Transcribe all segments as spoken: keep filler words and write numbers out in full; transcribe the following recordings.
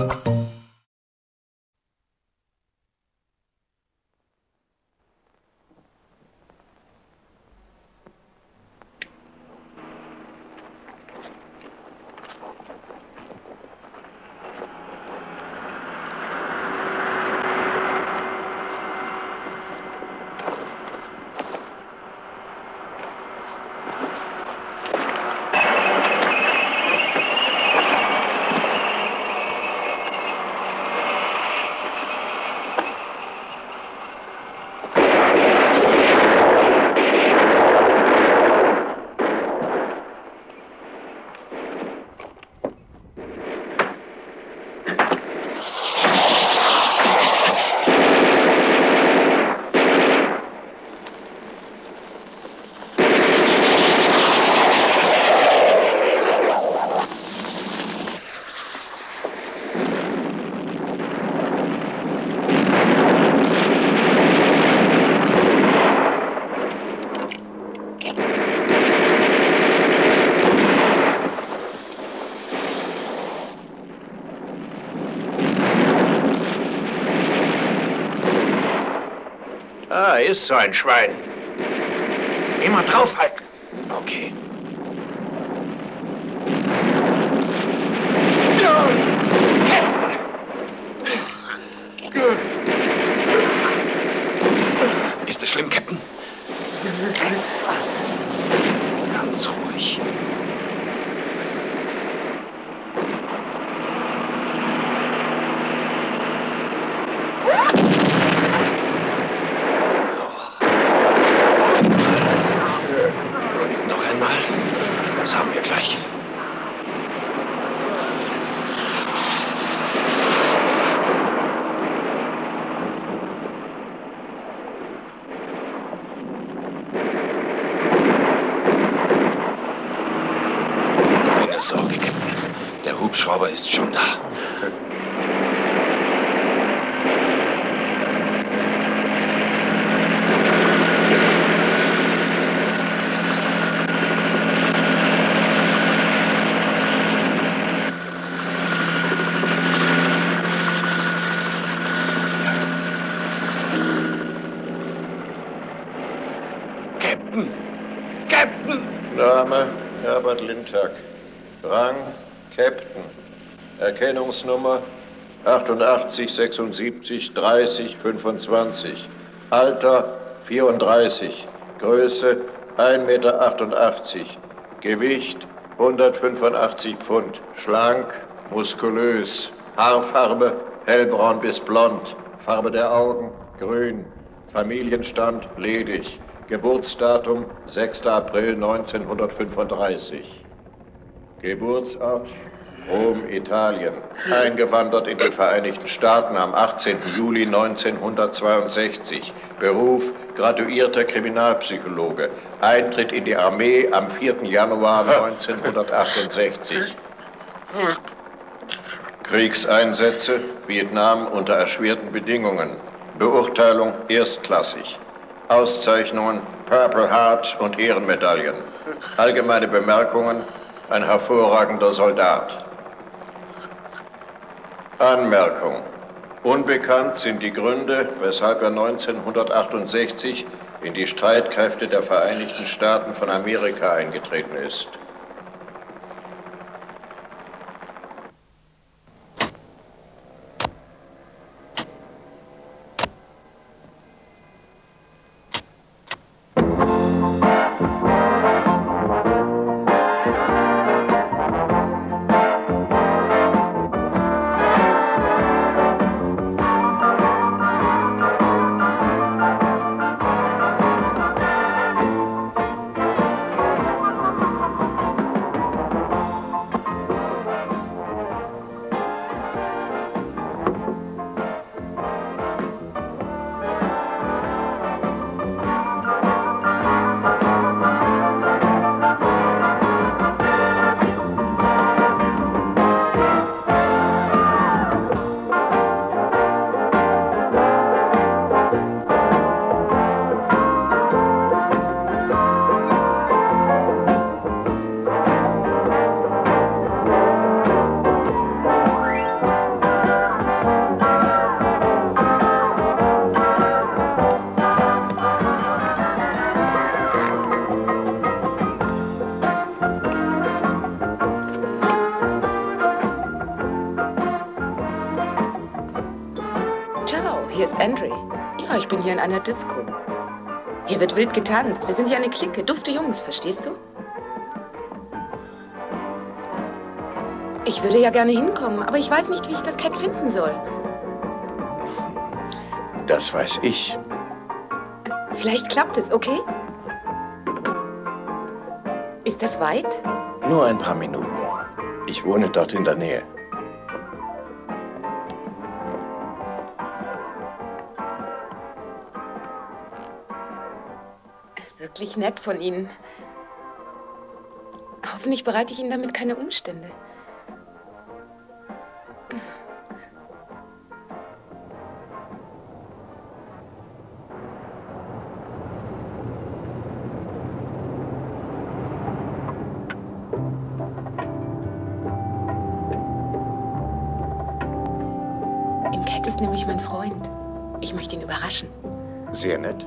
Ah, ist so ein Schwein. Immer draufhalten. Okay. Ist es schlimm, Captain? Ganz ruhig. Das haben wir gleich. Keine Sorge, Captain. Der Hubschrauber ist schon da. Name Herbert Lindtag. Rang Captain. Erkennungsnummer achtundachtzig sechsundsiebzig dreißig fünfundzwanzig. Alter vierunddreißig. Größe ein Meter achtundachtzig. Gewicht hundertfünfundachtzig Pfund. Schlank, muskulös. Haarfarbe hellbraun bis blond. Farbe der Augen grün. Familienstand ledig. Geburtsdatum sechster April neunzehnhundertfünfunddreißig. Geburtsort Rom, Italien. Eingewandert in die Vereinigten Staaten am achtzehnten Juli neunzehnhundertzweiundsechzig. Beruf graduierter Kriminalpsychologe. Eintritt in die Armee am vierten Januar neunzehnhundertachtundsechzig. Kriegseinsätze Vietnam unter erschwerten Bedingungen. Beurteilung erstklassig. Auszeichnungen, Purple Heart und Ehrenmedaillen. Allgemeine Bemerkungen, ein hervorragender Soldat. Anmerkung. Unbekannt sind die Gründe, weshalb er neunzehnhundertachtundsechzig in die Streitkräfte der Vereinigten Staaten von Amerika eingetreten ist. Henry. Ja, ich bin hier in einer Disco. Hier wird wild getanzt. Wir sind hier eine Clique, dufte Jungs, verstehst du? Ich würde ja gerne hinkommen, aber ich weiß nicht, wie ich das Cat finden soll. Das weiß ich. Vielleicht klappt es, okay? Ist das weit? Nur ein paar Minuten. Ich wohne dort in der Nähe. Wirklich nett von Ihnen. Hoffentlich bereite ich Ihnen damit keine Umstände. Im Cat ist nämlich mein Freund. Ich möchte ihn überraschen. Sehr nett.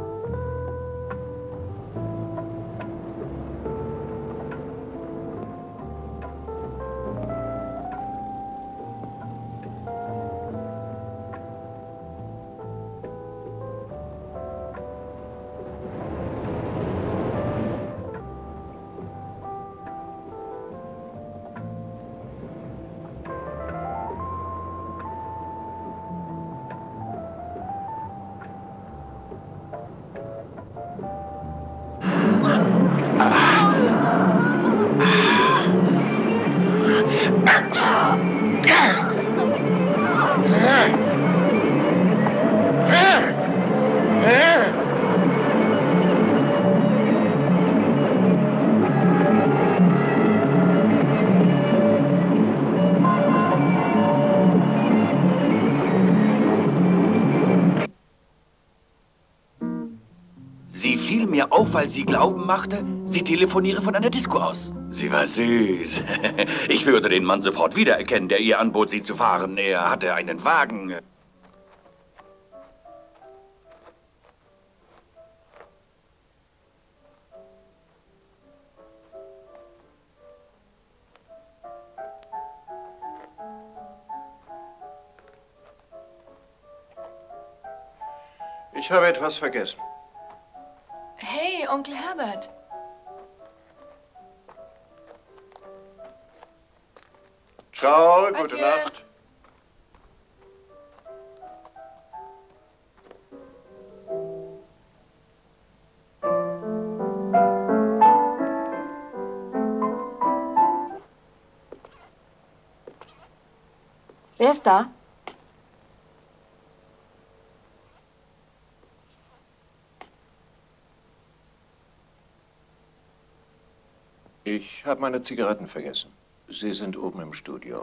Sie fiel mir auf, weil sie glauben machte, sie telefoniere von einer Disco aus. Sie war süß. Ich würde den Mann sofort wiedererkennen, der ihr anbot, sie zu fahren. Er hatte einen Wagen. Ich habe etwas vergessen. Hey, Onkel Herbert. Ciao, Adieu. gute Nacht. Wer ist da? Ich habe meine Zigaretten vergessen. Sie sind oben im Studio.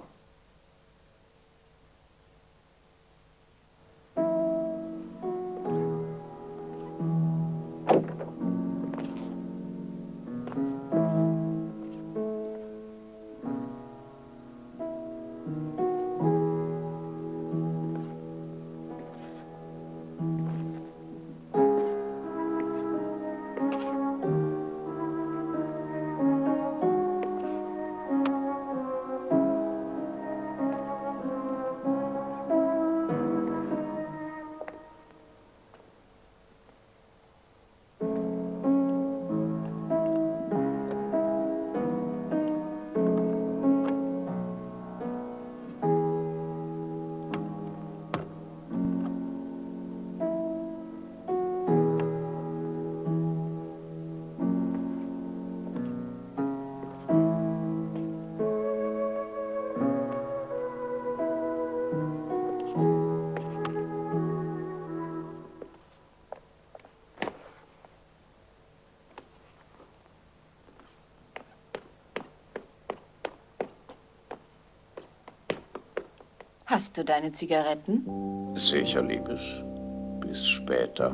Hast du deine Zigaretten? Sicher, Liebes. Bis später.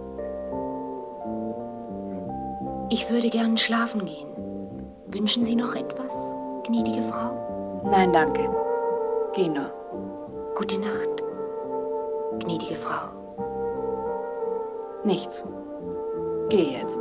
Ich würde gern schlafen gehen. Wünschen Sie noch etwas, gnädige Frau? Nein, danke. Geh nur. Gute Nacht, gnädige Frau. Nichts. Geh jetzt.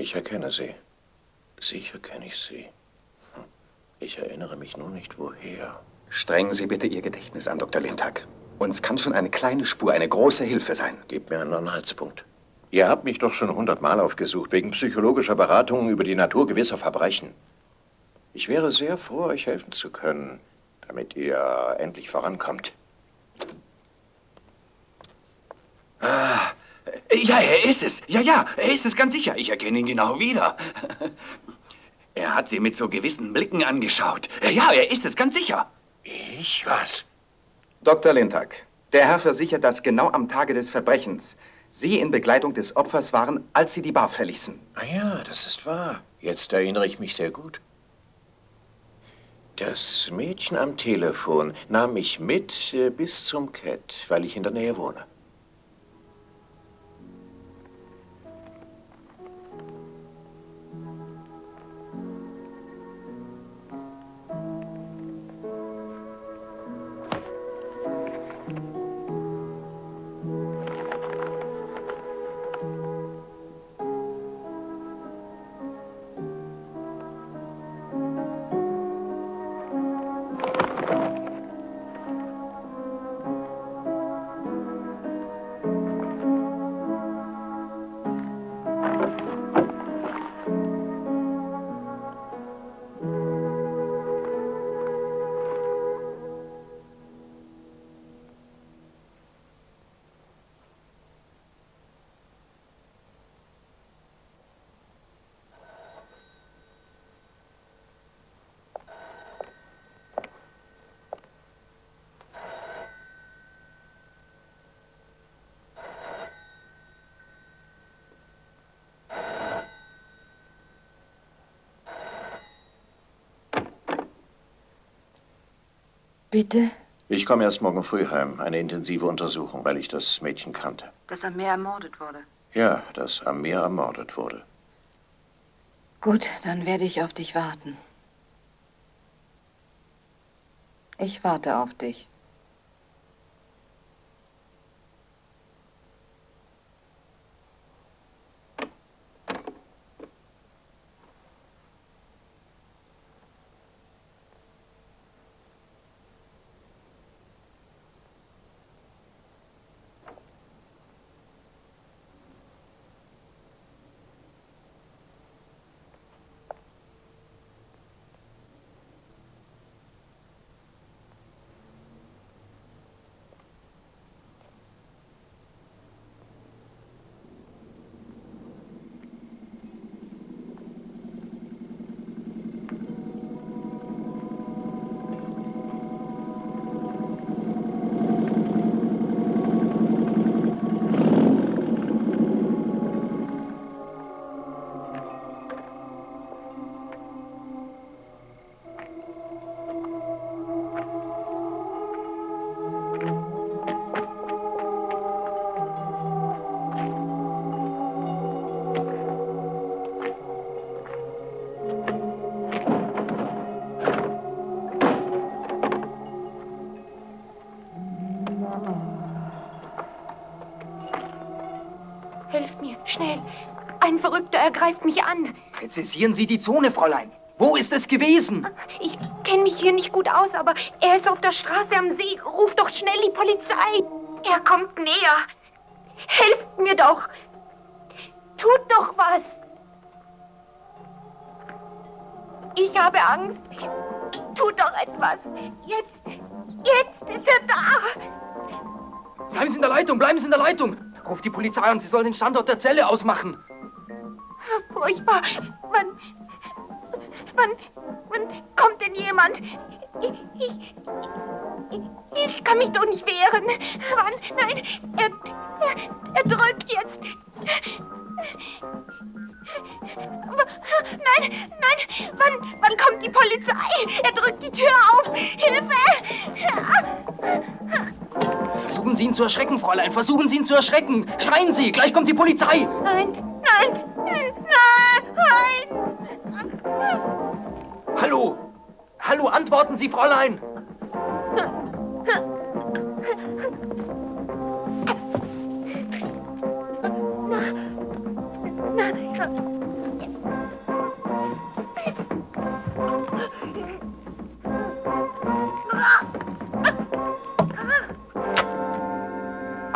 Ich erkenne Sie. Sicher kenne ich Sie. Hm. Ich erinnere mich nur nicht, woher. Strengen Sie bitte Ihr Gedächtnis an, Doktor Lindhag. Uns kann schon eine kleine Spur eine große Hilfe sein. Gib mir einen Anhaltspunkt. Ihr habt mich doch schon hundertmal aufgesucht, wegen psychologischer Beratungen über die Natur gewisser Verbrechen. Ich wäre sehr froh, euch helfen zu können, damit ihr endlich vorankommt. Ah, ja, er ist es. Ja, ja, er ist es ganz sicher. Ich erkenne ihn genau wieder. Er hat sie mit so gewissen Blicken angeschaut. Ja, er ist es ganz sicher. Ich? Was? Doktor Lindhag, der Herr versichert, dass genau am Tage des Verbrechens Sie in Begleitung des Opfers waren, als Sie die Bar verließen. Ah ja, das ist wahr. Jetzt erinnere ich mich sehr gut. Das Mädchen am Telefon nahm mich mit äh, bis zum Cat, weil ich in der Nähe wohne. Bitte? Ich komme erst morgen früh heim. Eine intensive Untersuchung, weil ich das Mädchen kannte. Das am Meer ermordet wurde. Ja, das am Meer ermordet wurde. Gut, dann werde ich auf dich warten. Ich warte auf dich. Helft mir, schnell. Ein Verrückter ergreift mich an. Präzisieren Sie die Zone, Fräulein. Wo ist es gewesen? Ich kenne mich hier nicht gut aus, aber er ist auf der Straße am See. Ruf doch schnell die Polizei. Er kommt näher. Helft mir doch. Tut doch was. Ich habe Angst. Tut doch etwas. Jetzt, jetzt ist er da. Bleiben Sie in der Leitung, bleiben Sie in der Leitung. Ruft die Polizei an, sie soll den Standort der Zelle ausmachen. Furchtbar. Wann, wann, wann kommt denn jemand? Ich, ich, ich, ich kann mich doch nicht wehren. Wann? Nein, er, er, er drückt jetzt. Nein, nein, wann, wann kommt die Polizei? Er drückt die Tür auf. Hilfe! Versuchen Sie ihn zu erschrecken, Fräulein. Versuchen Sie ihn zu erschrecken. Schreien Sie, gleich kommt die Polizei. Nein, nein, nein. Hallo. Hallo, antworten Sie, Fräulein.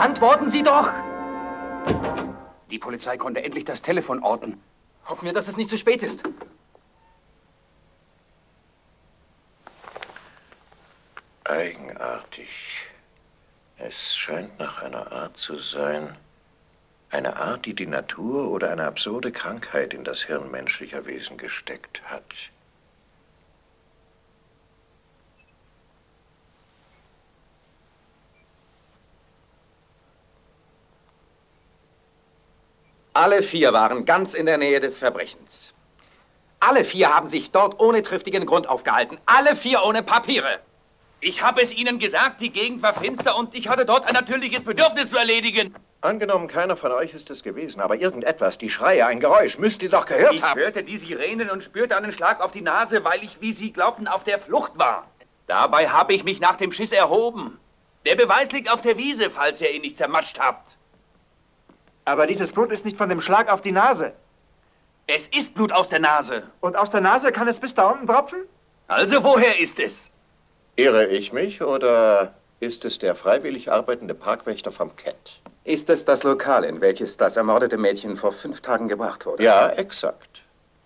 Antworten Sie doch! Die Polizei konnte endlich das Telefon orten. Hoffen wir, dass es nicht zu spät ist. Eigenartig. Es scheint nach einer Art zu sein. Eine Art, die die Natur oder eine absurde Krankheit in das Hirn menschlicher Wesen gesteckt hat. Alle vier waren ganz in der Nähe des Verbrechens. Alle vier haben sich dort ohne triftigen Grund aufgehalten. Alle vier ohne Papiere. Ich habe es Ihnen gesagt, die Gegend war finster und ich hatte dort ein natürliches Bedürfnis zu erledigen. Angenommen, keiner von euch ist es gewesen, aber irgendetwas, die Schreie, ein Geräusch, müsst ihr doch gehört ich haben. Ich hörte die Sirenen und spürte einen Schlag auf die Nase, weil ich, wie Sie glaubten, auf der Flucht war. Dabei habe ich mich nach dem Schiss erhoben. Der Beweis liegt auf der Wiese, falls ihr ihn nicht zermatscht habt. Aber dieses Blut ist nicht von dem Schlag auf die Nase. Es ist Blut aus der Nase. Und aus der Nase kann es bis da unten tropfen? Also woher ist es? Irre ich mich oder ist es der freiwillig arbeitende Parkwächter vom Cat? Ist es das Lokal, in welches das ermordete Mädchen vor fünf Tagen gebracht wurde? Ja, exakt.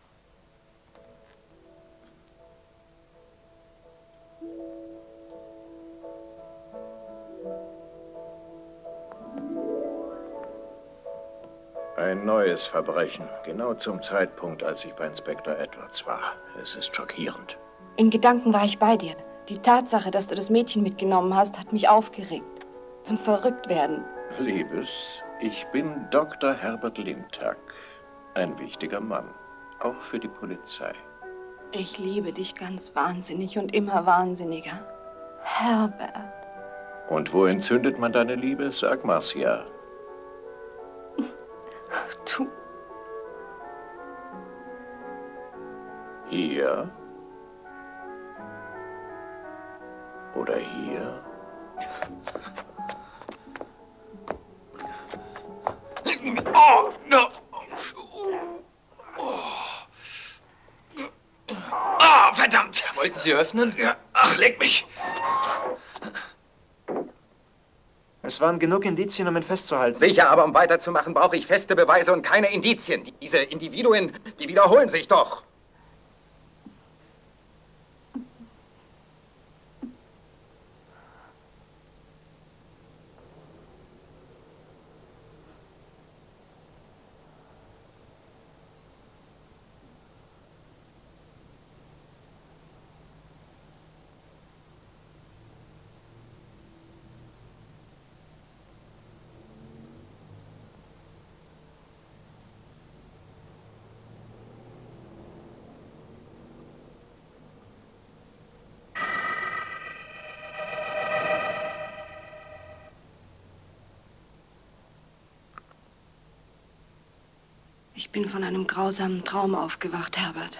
Ein neues Verbrechen, genau zum Zeitpunkt, als ich bei Inspektor Edwards war. Es ist schockierend. In Gedanken war ich bei dir. Die Tatsache, dass du das Mädchen mitgenommen hast, hat mich aufgeregt. Zum Verrücktwerden. Liebes, ich bin Doktor Herbert Lintak. Ein wichtiger Mann, auch für die Polizei. Ich liebe dich ganz wahnsinnig und immer wahnsinniger. Herbert. Und wo entzündet man deine Liebe? Sag Marcia. Ach, du. Hier? Oder hier? Oh, no. Ah, verdammt! Wollten Sie öffnen? Ja, ach, leck mich! Es waren genug Indizien, um ihn festzuhalten. Sicher, aber um weiterzumachen, brauche ich feste Beweise und keine Indizien. Diese Individuen, die wiederholen sich doch. Ich bin von einem grausamen Traum aufgewacht, Herbert.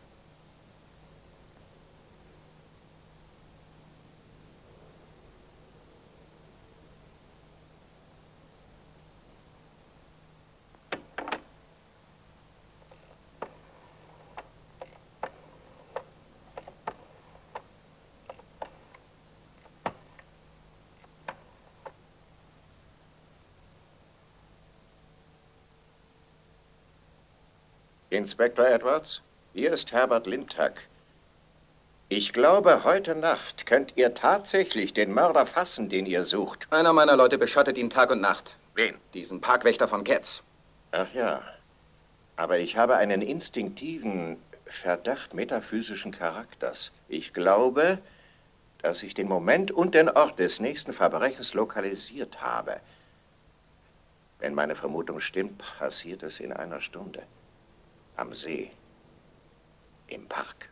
Inspektor Edwards, hier ist Herbert Lintak. Ich glaube, heute Nacht könnt ihr tatsächlich den Mörder fassen, den ihr sucht. Einer meiner Leute beschattet ihn Tag und Nacht. Wen? Diesen Parkwächter von Cats. Ach ja. Aber ich habe einen instinktiven Verdacht metaphysischen Charakters. Ich glaube, dass ich den Moment und den Ort des nächsten Verbrechens lokalisiert habe. Wenn meine Vermutung stimmt, passiert es in einer Stunde. Am See. Im Park.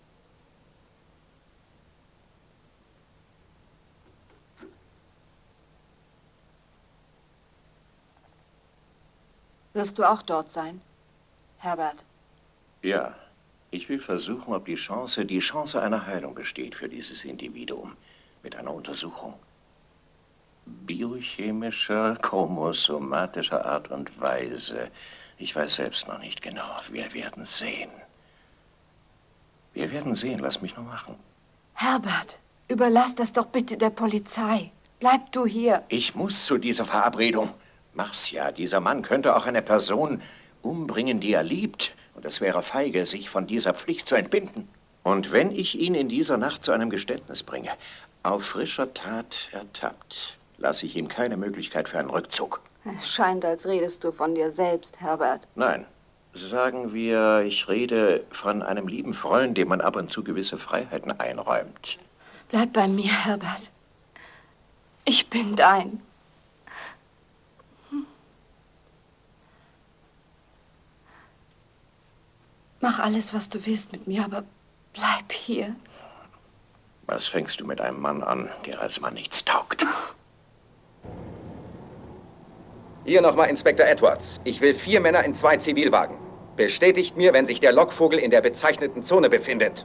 Wirst du auch dort sein, Herbert? Ja. Ich will versuchen, ob die Chance, die Chance einer Heilung besteht für dieses Individuum. Mit einer Untersuchung. Biochemischer, chromosomatischer Art und Weise. Ich weiß selbst noch nicht genau. Wir werden sehen. Wir werden sehen. Lass mich nur machen. Herbert, überlass das doch bitte der Polizei. Bleib du hier. Ich muss zu dieser Verabredung. Marcia, dieser Mann könnte auch eine Person umbringen, die er liebt. Und es wäre feige, sich von dieser Pflicht zu entbinden. Und wenn ich ihn in dieser Nacht zu einem Geständnis bringe, auf frischer Tat ertappt, lasse ich ihm keine Möglichkeit für einen Rückzug. Es scheint, als redest du von dir selbst, Herbert. Nein, sagen wir, ich rede von einem lieben Freund, dem man ab und zu gewisse Freiheiten einräumt. Bleib bei mir, Herbert. Ich bin dein. Hm. Mach alles, was du willst mit mir, aber bleib hier. Was fängst du mit einem Mann an, der als Mann nichts taugt? Hier nochmal Inspektor Edwards. Ich will vier Männer in zwei Zivilwagen. Bestätigt mir, wenn sich der Lockvogel in der bezeichneten Zone befindet.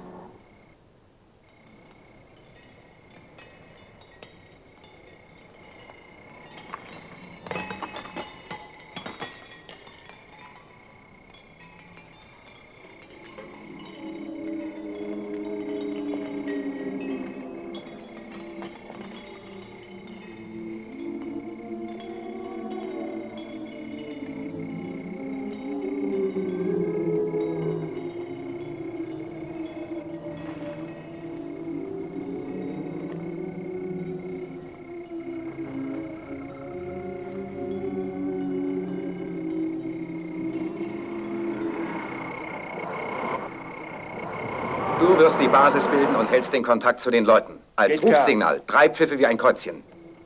Du wirst die Basis bilden und hältst den Kontakt zu den Leuten. Als Geht's klar. Rufsignal, drei Pfiffe wie ein Kreuzchen.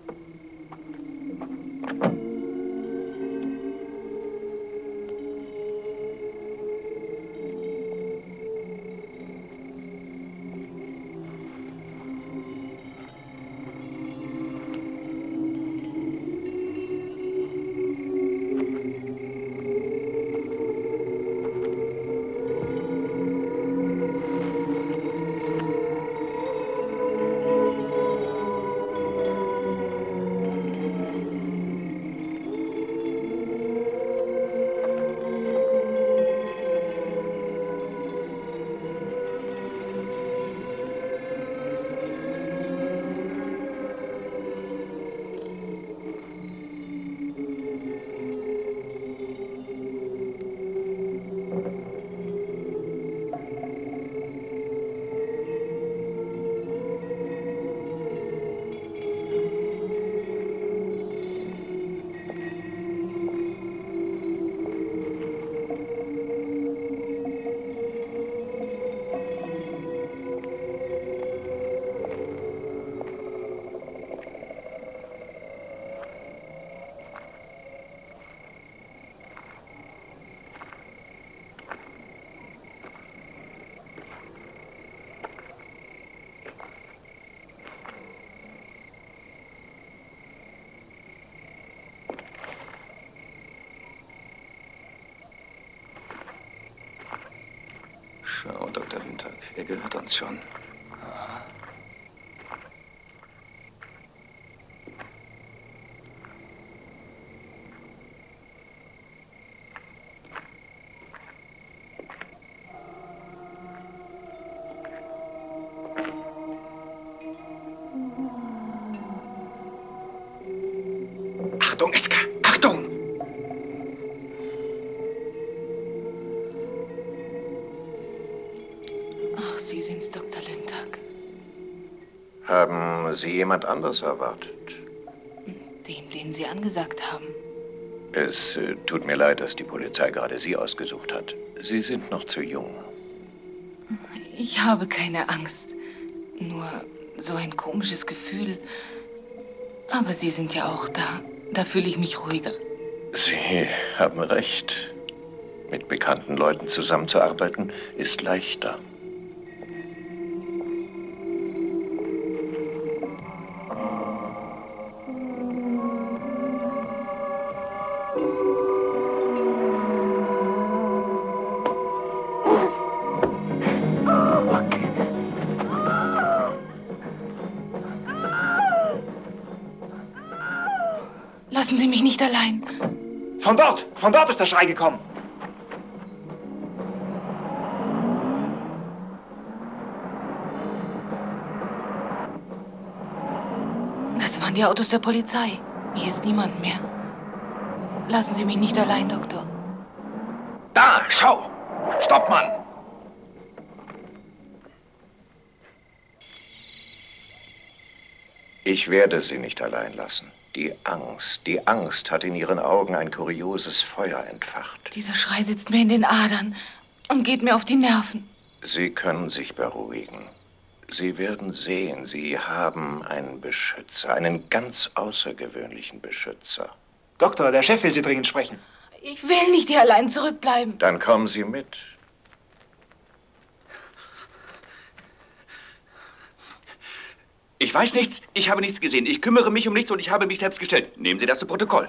Schau, Doktor Lindtag, er gehört uns schon. Aha. Achtung, Eska, Achtung! Ach, Sie sind's, Doktor Lindtag. Haben Sie jemand anders erwartet? Den, den Sie angesagt haben. Es äh, tut mir leid, dass die Polizei gerade Sie ausgesucht hat. Sie sind noch zu jung. Ich habe keine Angst. Nur so ein komisches Gefühl. Aber Sie sind ja auch da. Da fühle ich mich ruhiger. Sie haben recht. Mit bekannten Leuten zusammenzuarbeiten ist leichter. Lassen Sie mich nicht allein. Von dort! Von dort ist der Schrei gekommen! Das Das waren die Autos der Polizei. Hier ist niemand mehr. Lassen Sie mich nicht allein, Doktor. Da, schau! Stopp, Mann! Ich werde Sie nicht allein lassen. Die Angst, die Angst hat in Ihren Augen ein kurioses Feuer entfacht. Dieser Schrei sitzt mir in den Adern und geht mir auf die Nerven. Sie können sich beruhigen. Sie werden sehen, Sie haben einen Beschützer, einen ganz außergewöhnlichen Beschützer. Doktor, der Chef will Sie dringend sprechen. Ich will nicht hier allein zurückbleiben. Dann kommen Sie mit. Ich weiß nichts, ich habe nichts gesehen. Ich kümmere mich um nichts und ich habe mich selbst gestellt. Nehmen Sie das zu Protokoll.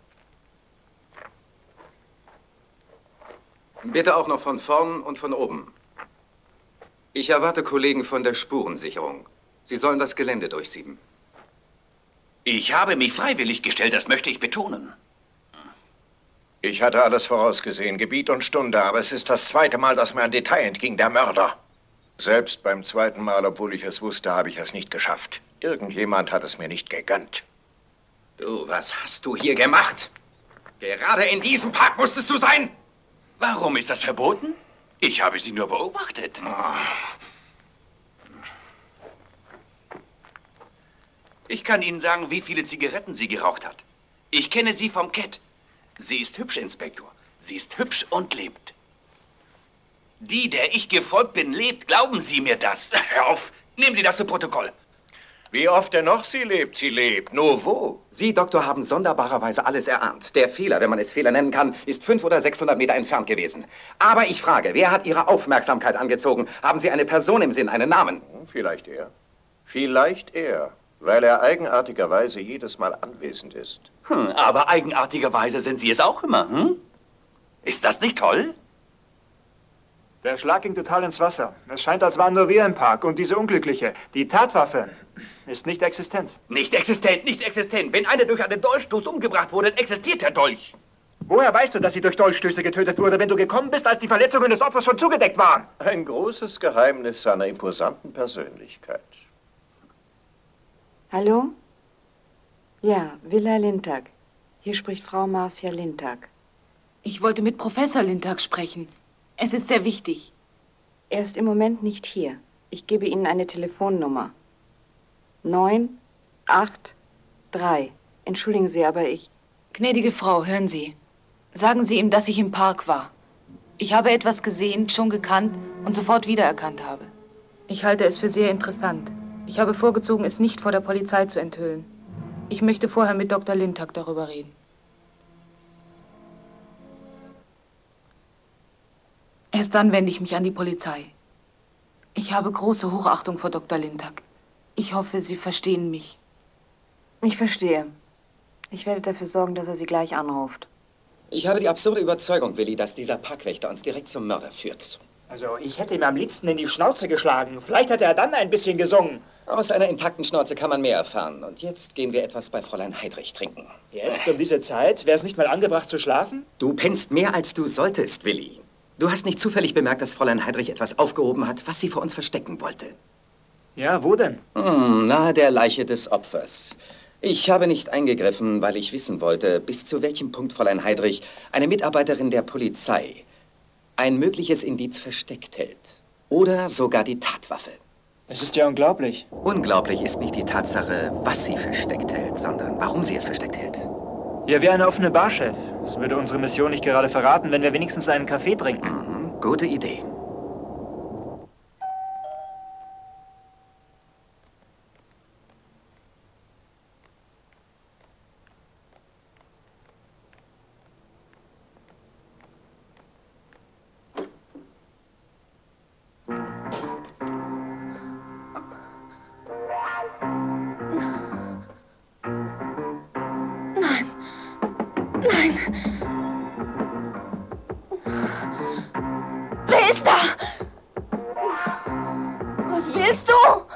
Bitte auch noch von vorn und von oben. Ich erwarte Kollegen von der Spurensicherung. Sie sollen das Gelände durchsieben. Ich habe mich freiwillig gestellt, das möchte ich betonen. Ich hatte alles vorausgesehen, Gebiet und Stunde, aber es ist das zweite Mal, dass mir ein Detail entging, der Mörder. Selbst beim zweiten Mal, obwohl ich es wusste, habe ich es nicht geschafft. Irgendjemand hat es mir nicht gegönnt. Du, was hast du hier gemacht? Gerade in diesem Park musstest du sein? Warum ist das verboten? Ich habe Sie nur beobachtet. Ich kann Ihnen sagen, wie viele Zigaretten sie geraucht hat. Ich kenne sie vom Cat. Sie ist hübsch, Inspektor. Sie ist hübsch und lebt. Die, der ich gefolgt bin, lebt. Glauben Sie mir das? Hör auf. Nehmen Sie das zu Protokoll. Wie oft denn noch sie lebt? Sie lebt. Nur wo? Sie, Doktor, haben sonderbarerweise alles erahnt. Der Fehler, wenn man es Fehler nennen kann, ist fünfhundert oder sechshundert Meter entfernt gewesen. Aber ich frage, wer hat Ihre Aufmerksamkeit angezogen? Haben Sie eine Person im Sinn, einen Namen? Vielleicht er. Vielleicht er, weil er eigenartigerweise jedes Mal anwesend ist. Hm, aber eigenartigerweise sind Sie es auch immer, hm? Ist das nicht toll? Der Schlag ging total ins Wasser. Es scheint, als waren nur wir im Park und diese Unglückliche. Die Tatwaffe ist nicht existent. Nicht existent, nicht existent. Wenn einer durch einen Dolchstoß umgebracht wurde, dann existiert der Dolch. Woher weißt du, dass sie durch Dolchstöße getötet wurde, wenn du gekommen bist, als die Verletzungen des Opfers schon zugedeckt waren? Ein großes Geheimnis seiner imposanten Persönlichkeit. Hallo? Ja, Villa Lindtag. Hier spricht Frau Marcia Lindtag. Ich wollte mit Professor Lindtag sprechen. Es ist sehr wichtig. Er ist im Moment nicht hier. Ich gebe Ihnen eine Telefonnummer. neun acht drei. Entschuldigen Sie, aber ich... Gnädige Frau, hören Sie. Sagen Sie ihm, dass ich im Park war. Ich habe etwas gesehen, schon gekannt und sofort wiedererkannt habe. Ich halte es für sehr interessant. Ich habe vorgezogen, es nicht vor der Polizei zu enthüllen. Ich möchte vorher mit Doktor Lindtag darüber reden. Erst dann wende ich mich an die Polizei. Ich habe große Hochachtung vor Doktor Lindtag. Ich hoffe, Sie verstehen mich. Ich verstehe. Ich werde dafür sorgen, dass er Sie gleich anruft. Ich habe die absurde Überzeugung, Willi, dass dieser Parkwächter uns direkt zum Mörder führt. Also, ich hätte ihm am liebsten in die Schnauze geschlagen. Vielleicht hätte er dann ein bisschen gesungen. Aus einer intakten Schnauze kann man mehr erfahren. Und jetzt gehen wir etwas bei Fräulein Heidrich trinken. Jetzt, um diese Zeit? Wäre es nicht mal angebracht zu schlafen? Du pennst mehr, als du solltest, Willi. Du hast nicht zufällig bemerkt, dass Fräulein Heidrich etwas aufgehoben hat, was sie vor uns verstecken wollte. Ja, wo denn? Hm, nahe der Leiche des Opfers. Ich habe nicht eingegriffen, weil ich wissen wollte, bis zu welchem Punkt Fräulein Heidrich, eine Mitarbeiterin der Polizei, ein mögliches Indiz versteckt hält. Oder sogar die Tatwaffe. Es ist ja unglaublich. Unglaublich ist nicht die Tatsache, was sie versteckt hält, sondern warum sie es versteckt hält. Ja, wie eine offene Bar, Chef. Das würde unsere Mission nicht gerade verraten, wenn wir wenigstens einen Kaffee trinken. Mhm, gute Idee. Wer ist da? Was willst du?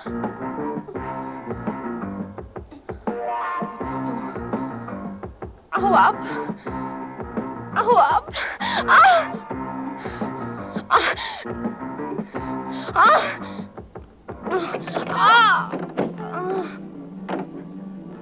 Wer bist du? Hau ab! Hau ab! Ah! Ah! Ah! Ah!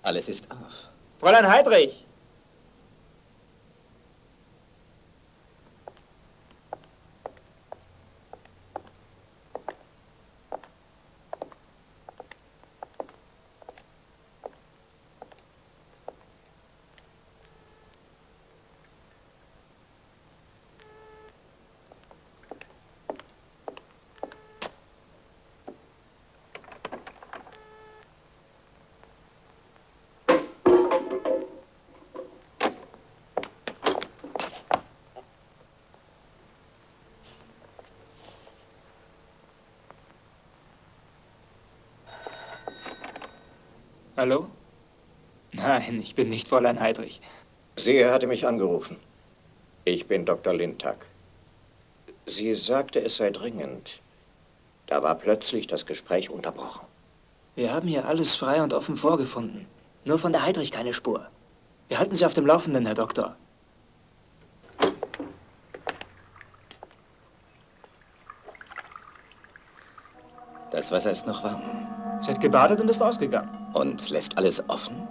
Alles ist auf. Fräulein Heydrich! Hallo? Nein, ich bin nicht Fräulein Heydrich. Sie hatte mich angerufen. Ich bin Doktor Lindtag. Sie sagte, es sei dringend. Da war plötzlich das Gespräch unterbrochen. Wir haben hier alles frei und offen vorgefunden. Nur von der Heydrich keine Spur. Wir halten Sie auf dem Laufenden, Herr Doktor. Das Wasser ist noch warm. Sie hat gebadet und ist ausgegangen. Und lässt alles offen?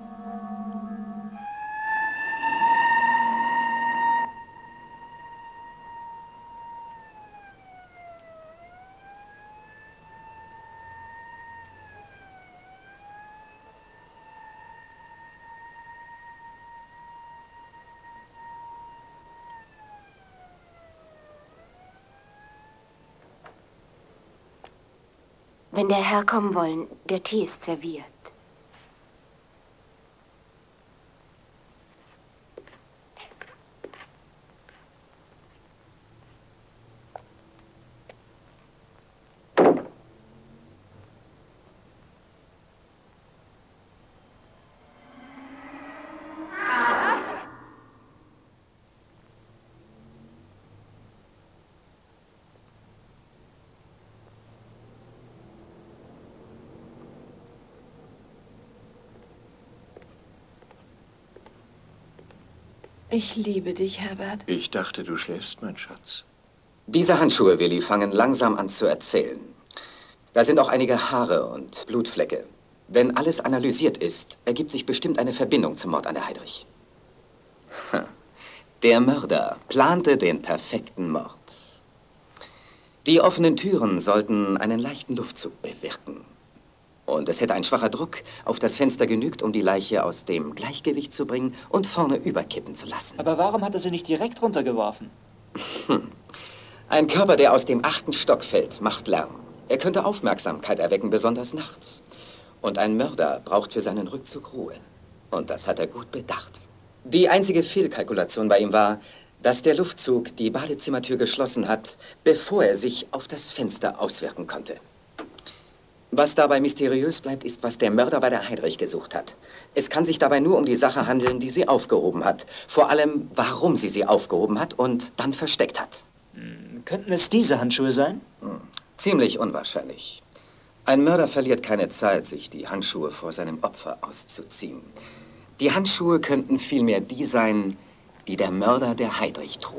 Wenn der Herr kommen wollen, der Tee ist serviert. Ich liebe dich, Herbert. Ich dachte, du schläfst, mein Schatz. Diese Handschuhe, Willi, fangen langsam an zu erzählen. Da sind auch einige Haare und Blutflecke. Wenn alles analysiert ist, ergibt sich bestimmt eine Verbindung zum Mord an der Heydrich. Der Mörder plante den perfekten Mord. Die offenen Türen sollten einen leichten Luftzug bewirken. Und es hätte ein schwacher Druck auf das Fenster genügt, um die Leiche aus dem Gleichgewicht zu bringen und vorne überkippen zu lassen. Aber warum hat er sie nicht direkt runtergeworfen? Hm. Ein Körper, der aus dem achten Stock fällt, macht Lärm. Er könnte Aufmerksamkeit erwecken, besonders nachts. Und ein Mörder braucht für seinen Rückzug Ruhe. Und das hat er gut bedacht. Die einzige Fehlkalkulation bei ihm war, dass der Luftzug die Badezimmertür geschlossen hat, bevor er sich auf das Fenster auswirken konnte. Was dabei mysteriös bleibt, ist, was der Mörder bei der Heydrich gesucht hat. Es kann sich dabei nur um die Sache handeln, die sie aufgehoben hat. Vor allem, warum sie sie aufgehoben hat und dann versteckt hat. Hm, könnten es diese Handschuhe sein? Hm, ziemlich unwahrscheinlich. Ein Mörder verliert keine Zeit, sich die Handschuhe vor seinem Opfer auszuziehen. Die Handschuhe könnten vielmehr die sein, die der Mörder der Heydrich trug.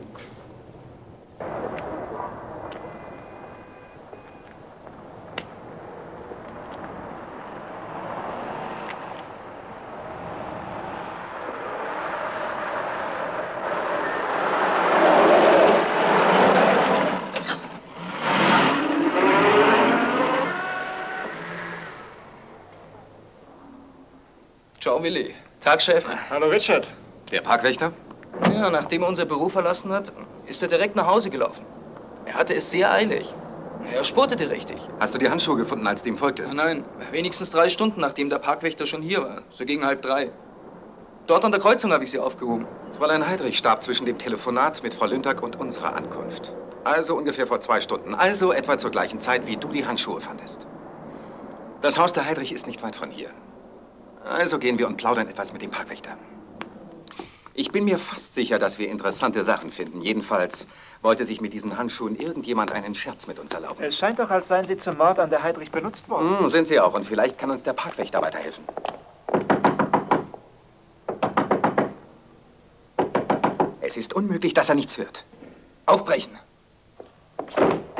Ciao, Willi. Tag, Chef. Hallo, Richard. Der Parkwächter? Ja, nachdem er unser Büro verlassen hat, ist er direkt nach Hause gelaufen. Er hatte es sehr eilig. Er spurtete richtig. Hast du die Handschuhe gefunden, als du ihm folgtest? Nein, wenigstens drei Stunden, nachdem der Parkwächter schon hier war. So gegen halb drei. Dort an der Kreuzung habe ich sie aufgehoben. Fräulein Heydrich starb zwischen dem Telefonat mit Frau Lindtag und unserer Ankunft. Also ungefähr vor zwei Stunden. Also etwa zur gleichen Zeit, wie du die Handschuhe fandest. Das Haus der Heydrich ist nicht weit von hier. Also gehen wir und plaudern etwas mit dem Parkwächter. Ich bin mir fast sicher, dass wir interessante Sachen finden. Jedenfalls wollte sich mit diesen Handschuhen irgendjemand einen Scherz mit uns erlauben. Es scheint doch, als seien sie zum Mord an der Heydrich benutzt worden. Hm, sind sie auch. Und vielleicht kann uns der Parkwächter weiterhelfen. Es ist unmöglich, dass er nichts hört. Aufbrechen!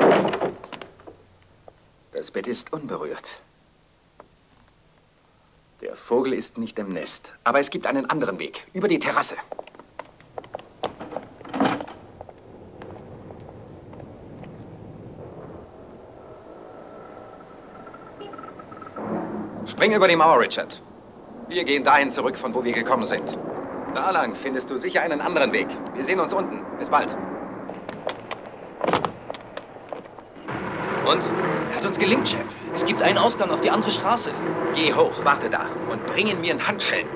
Das Bett ist unberührt. Der Vogel ist nicht im Nest. Aber es gibt einen anderen Weg. Über die Terrasse. Spring über die Mauer, Richard. Wir gehen dahin zurück, von wo wir gekommen sind. Da lang findest du sicher einen anderen Weg. Wir sehen uns unten. Bis bald. Und? Er hat uns gelingt, Chef. Es gibt einen Ausgang auf die andere Straße. Geh hoch, warte da und bring ihn mir in Handschellen.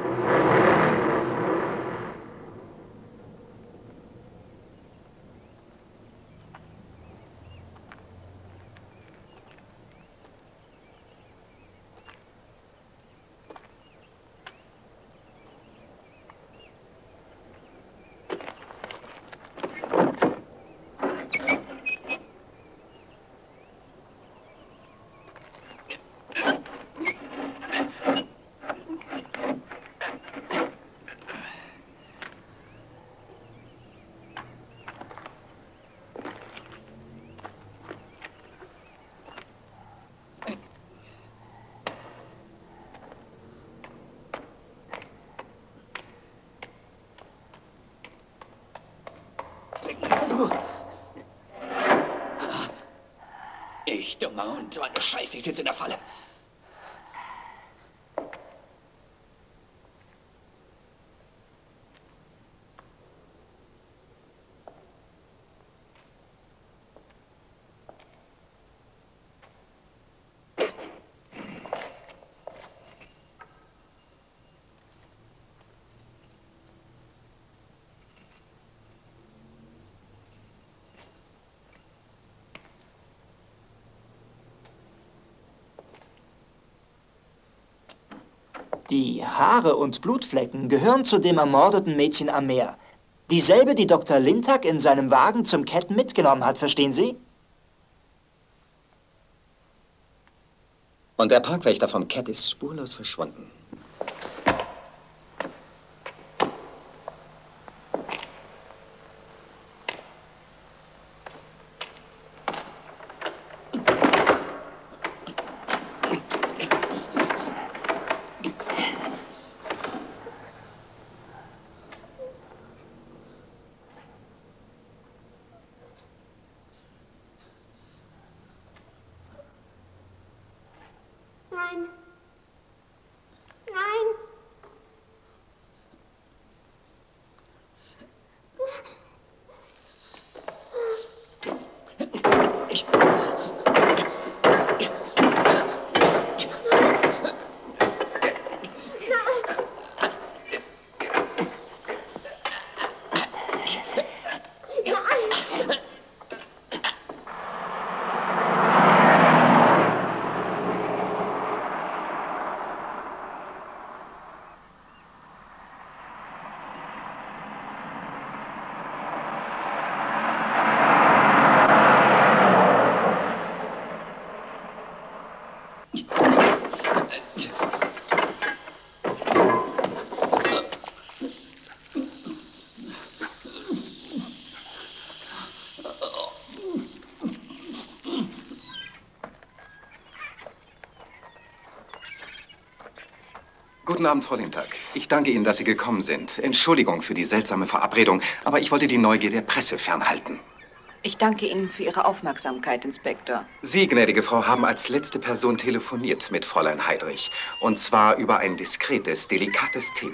Ich, dummer Hund, so eine Scheiße, ich sitze in der Falle. Die Haare und Blutflecken gehören zu dem ermordeten Mädchen am Meer. Dieselbe, die Doktor Lintak in seinem Wagen zum Ketten mitgenommen hat, verstehen Sie? Und der Parkwächter vom Cat ist spurlos verschwunden. Nein. Nein. Guten Abend, Frau Lintak. Ich danke Ihnen, dass Sie gekommen sind. Entschuldigung für die seltsame Verabredung, aber ich wollte die Neugier der Presse fernhalten. Ich danke Ihnen für Ihre Aufmerksamkeit, Inspektor. Sie, gnädige Frau, haben als letzte Person telefoniert mit Fräulein Heydrich. Und zwar über ein diskretes, delikates Thema.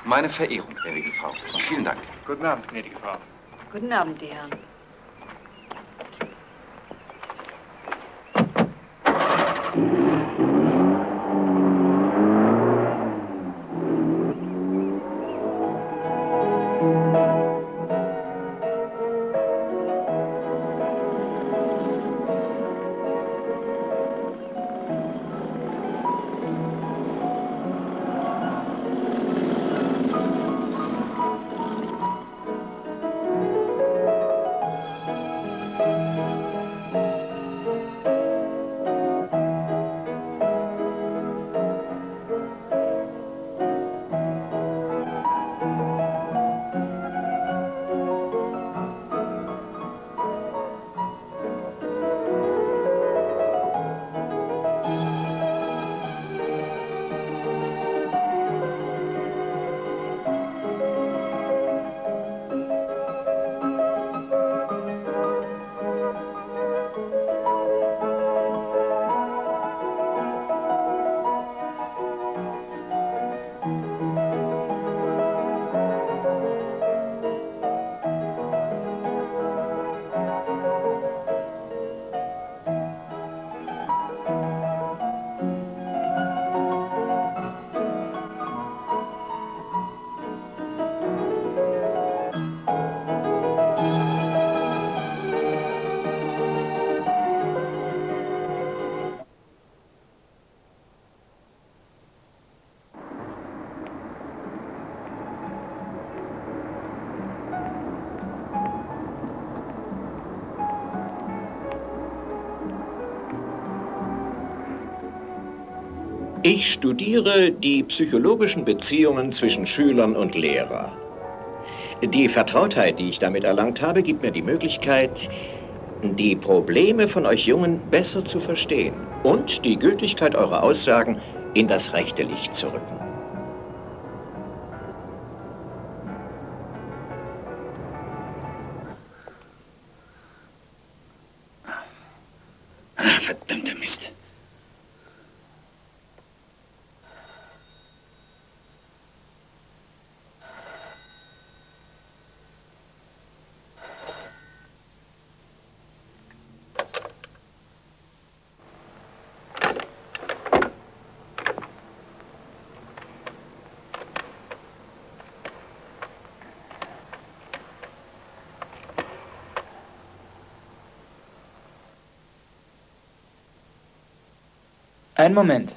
Meine Verehrung, gnädige Frau. Und vielen Dank. Guten Abend, gnädige Frau. Guten Abend, die Herren. Ich studiere die psychologischen Beziehungen zwischen Schülern und Lehrer. Die Vertrautheit, die ich damit erlangt habe, gibt mir die Möglichkeit, die Probleme von euch Jungen besser zu verstehen und die Gültigkeit eurer Aussagen in das rechte Licht zu rücken. Verdammter Mist. Einen Moment.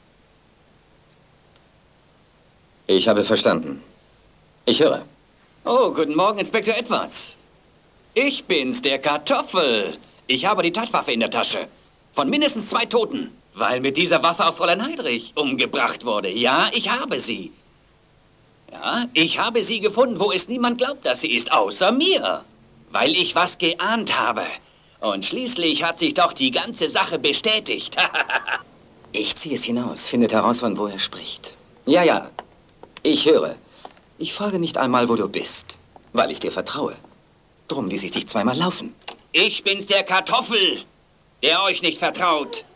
Ich habe verstanden. Ich höre. Oh, guten Morgen, Inspektor Edwards. Ich bin's, der Kartoffel. Ich habe die Tatwaffe in der Tasche. Von mindestens zwei Toten. Weil mit dieser Waffe auch Fräulein Heydrich umgebracht wurde. Ja, ich habe sie. Ja, ich habe sie gefunden, wo es niemand glaubt, dass sie ist, außer mir. Weil ich was geahnt habe. Und schließlich hat sich doch die ganze Sache bestätigt. Ich ziehe es hinaus, findet heraus, von wo er spricht. Ja, ja, ich höre. Ich frage nicht einmal, wo du bist, weil ich dir vertraue. Drum ließ ich dich zweimal laufen. Ich bin's, der Kartoffel, der euch nicht vertraut.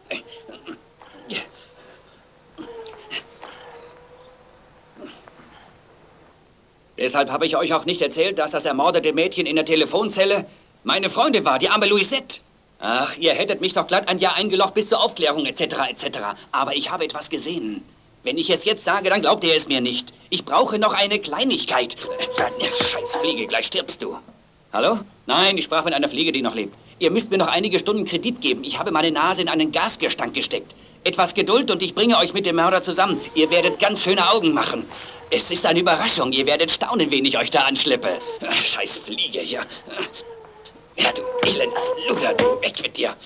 Deshalb habe ich euch auch nicht erzählt, dass das ermordete Mädchen in der Telefonzelle meine Freundin war, die arme Louisette. Ach, ihr hättet mich doch glatt ein Jahr eingelocht bis zur Aufklärung et cetera et cetera. Aber ich habe etwas gesehen. Wenn ich es jetzt sage, dann glaubt ihr es mir nicht. Ich brauche noch eine Kleinigkeit. Scheiß Fliege, gleich stirbst du. Hallo? Nein, ich sprach mit einer Fliege, die noch lebt. Ihr müsst mir noch einige Stunden Kredit geben. Ich habe meine Nase in einen Gasgestank gesteckt. Etwas Geduld und ich bringe euch mit dem Mörder zusammen. Ihr werdet ganz schöne Augen machen. Es ist eine Überraschung. Ihr werdet staunen, wen ich euch da anschleppe. Scheiß Fliege hier. Ja, du elendes Luder, du, weg mit dir.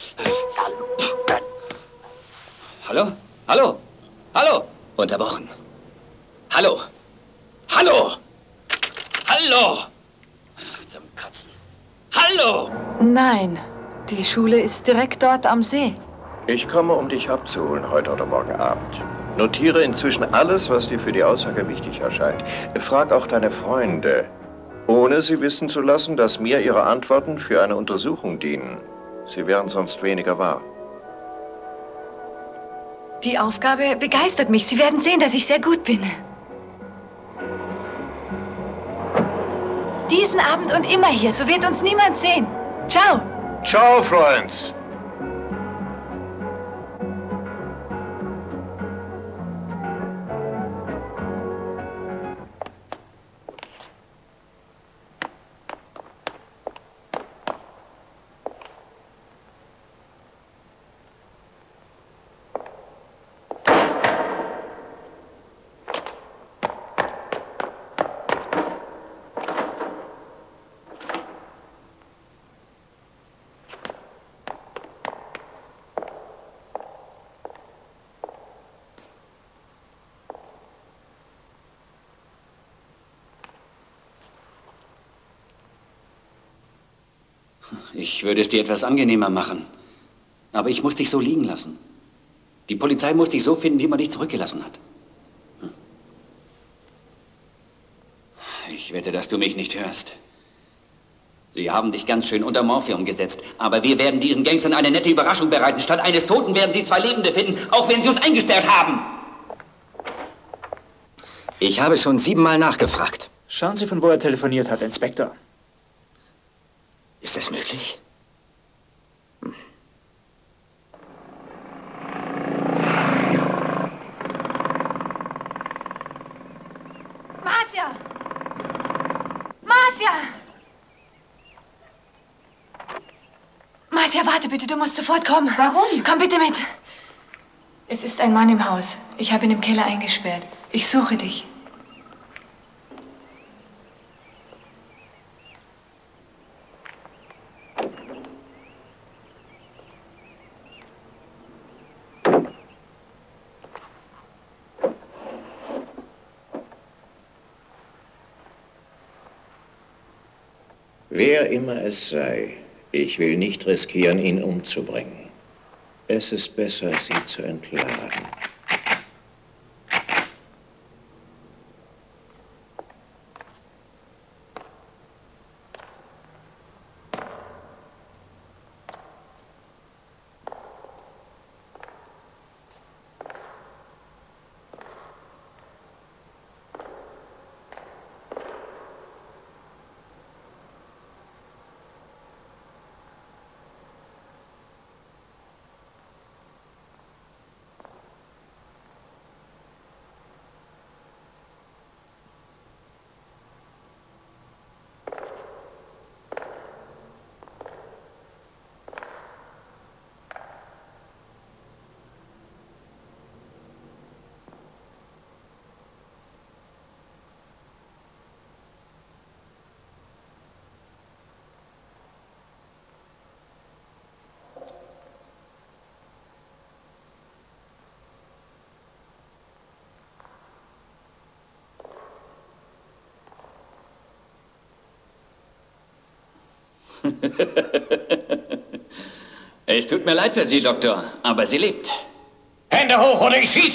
Hallo? Hallo? Hallo? Unterbrochen. Hallo? Hallo? Hallo? Ach, zum Kotzen. Hallo? Nein, die Schule ist direkt dort am See. Ich komme, um dich abzuholen, heute oder morgen Abend. Notiere inzwischen alles, was dir für die Aussage wichtig erscheint. Frag auch deine Freunde, ohne sie wissen zu lassen, dass mir ihre Antworten für eine Untersuchung dienen. Sie wären sonst weniger wahr. Die Aufgabe begeistert mich. Sie werden sehen, dass ich sehr gut bin. Diesen Abend und immer hier. So wird uns niemand sehen. Ciao. Ciao, Freund. Ich würde es dir etwas angenehmer machen. Aber ich muss dich so liegen lassen. Die Polizei muss dich so finden, wie man dich zurückgelassen hat. Ich wette, dass du mich nicht hörst. Sie haben dich ganz schön unter Morphium gesetzt. Aber wir werden diesen Gangstern eine nette Überraschung bereiten. Statt eines Toten werden sie zwei Lebende finden, auch wenn sie uns eingesperrt haben. Ich habe schon siebenmal nachgefragt. Schauen Sie, von wo er telefoniert hat, Inspektor. Ist das möglich? Hm. Marcia! Marcia! Marcia, warte bitte, du musst sofort kommen. Warum? Komm bitte mit. Es ist ein Mann im Haus. Ich habe ihn im Keller eingesperrt. Ich suche dich. Wer immer es sei, ich will nicht riskieren, ihn umzubringen. Es ist besser, sie zu entladen. Es tut mir leid für Sie, Doktor, aber sie lebt. Hände hoch oder ich schieße!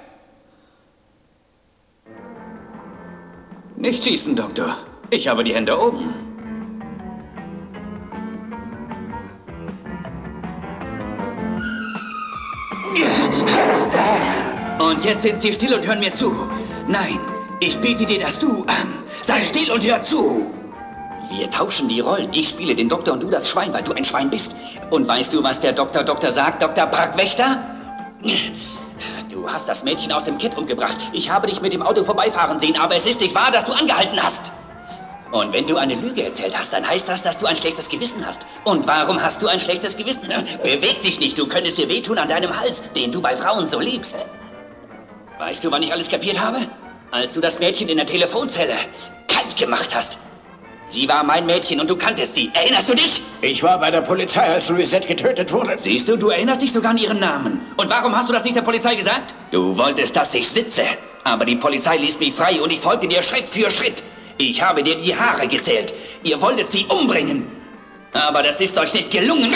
Nicht schießen, Doktor. Ich habe die Hände oben. Und jetzt sind Sie still und hören mir zu. Nein, ich biete dir das Du an. Sei still und hör zu. Wir tauschen die Rollen. Ich spiele den Doktor und du das Schwein, weil du ein Schwein bist. Und weißt du, was der Doktor Doktor sagt, Doktor Parkwächter? Du hast das Mädchen aus dem Kett umgebracht. Ich habe dich mit dem Auto vorbeifahren sehen, aber es ist nicht wahr, dass du angehalten hast. Und wenn du eine Lüge erzählt hast, dann heißt das, dass du ein schlechtes Gewissen hast. Und warum hast du ein schlechtes Gewissen? Beweg dich nicht, du könntest dir wehtun an deinem Hals, den du bei Frauen so liebst. Weißt du, wann ich alles kapiert habe? Als du das Mädchen in der Telefonzelle kalt gemacht hast. Sie war mein Mädchen und du kanntest sie. Erinnerst du dich? Ich war bei der Polizei, als Louisette getötet wurde. Siehst du, du erinnerst dich sogar an ihren Namen. Und warum hast du das nicht der Polizei gesagt? Du wolltest, dass ich sitze. Aber die Polizei ließ mich frei und ich folgte dir Schritt für Schritt. Ich habe dir die Haare gezählt. Ihr wolltet sie umbringen. Aber das ist euch nicht gelungen.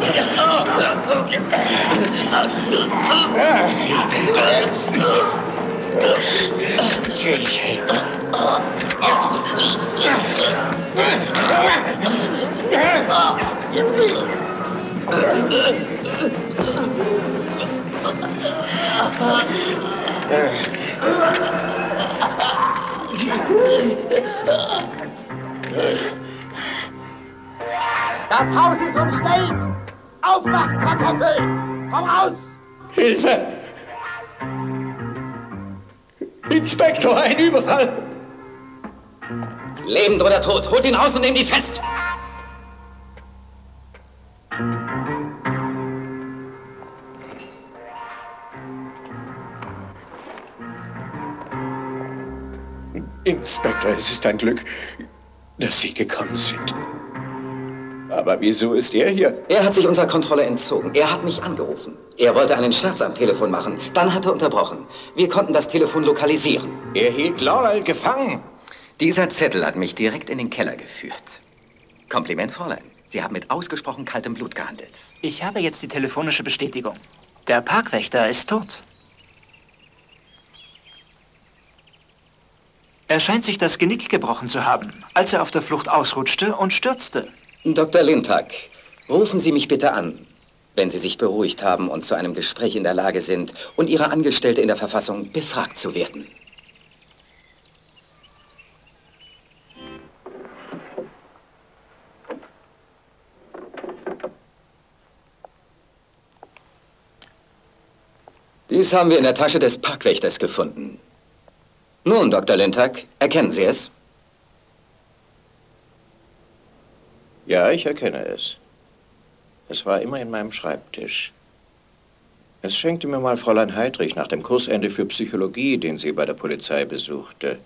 Das Haus ist umstellt! Aufwachen, Kartoffel! Komm raus! Hilfe! Inspektor, ein Überfall! Lebend oder tot, holt ihn raus und nehmt ihn fest! Inspektor, es ist ein Glück, dass Sie gekommen sind. Aber wieso ist er hier? Er hat sich unserer Kontrolle entzogen. Er hat mich angerufen. Er wollte einen Scherz am Telefon machen. Dann hat er unterbrochen. Wir konnten das Telefon lokalisieren. Er hielt Laurel gefangen. Dieser Zettel hat mich direkt in den Keller geführt. Kompliment, Fräulein. Sie haben mit ausgesprochen kaltem Blut gehandelt. Ich habe jetzt die telefonische Bestätigung. Der Parkwächter ist tot. Er scheint sich das Genick gebrochen zu haben, als er auf der Flucht ausrutschte und stürzte. Doktor Lintak, rufen Sie mich bitte an, wenn Sie sich beruhigt haben und zu einem Gespräch in der Lage sind und Ihre Angestellte in der Verfassung befragt zu werden. Dies haben wir in der Tasche des Parkwächters gefunden. Nun, Doktor Lintak, erkennen Sie es? Ja, ich erkenne es. Es war immer in meinem Schreibtisch. Es schenkte mir mal Fräulein Heydrich nach dem Kursende für Psychologie, den sie bei der Polizei besuchte.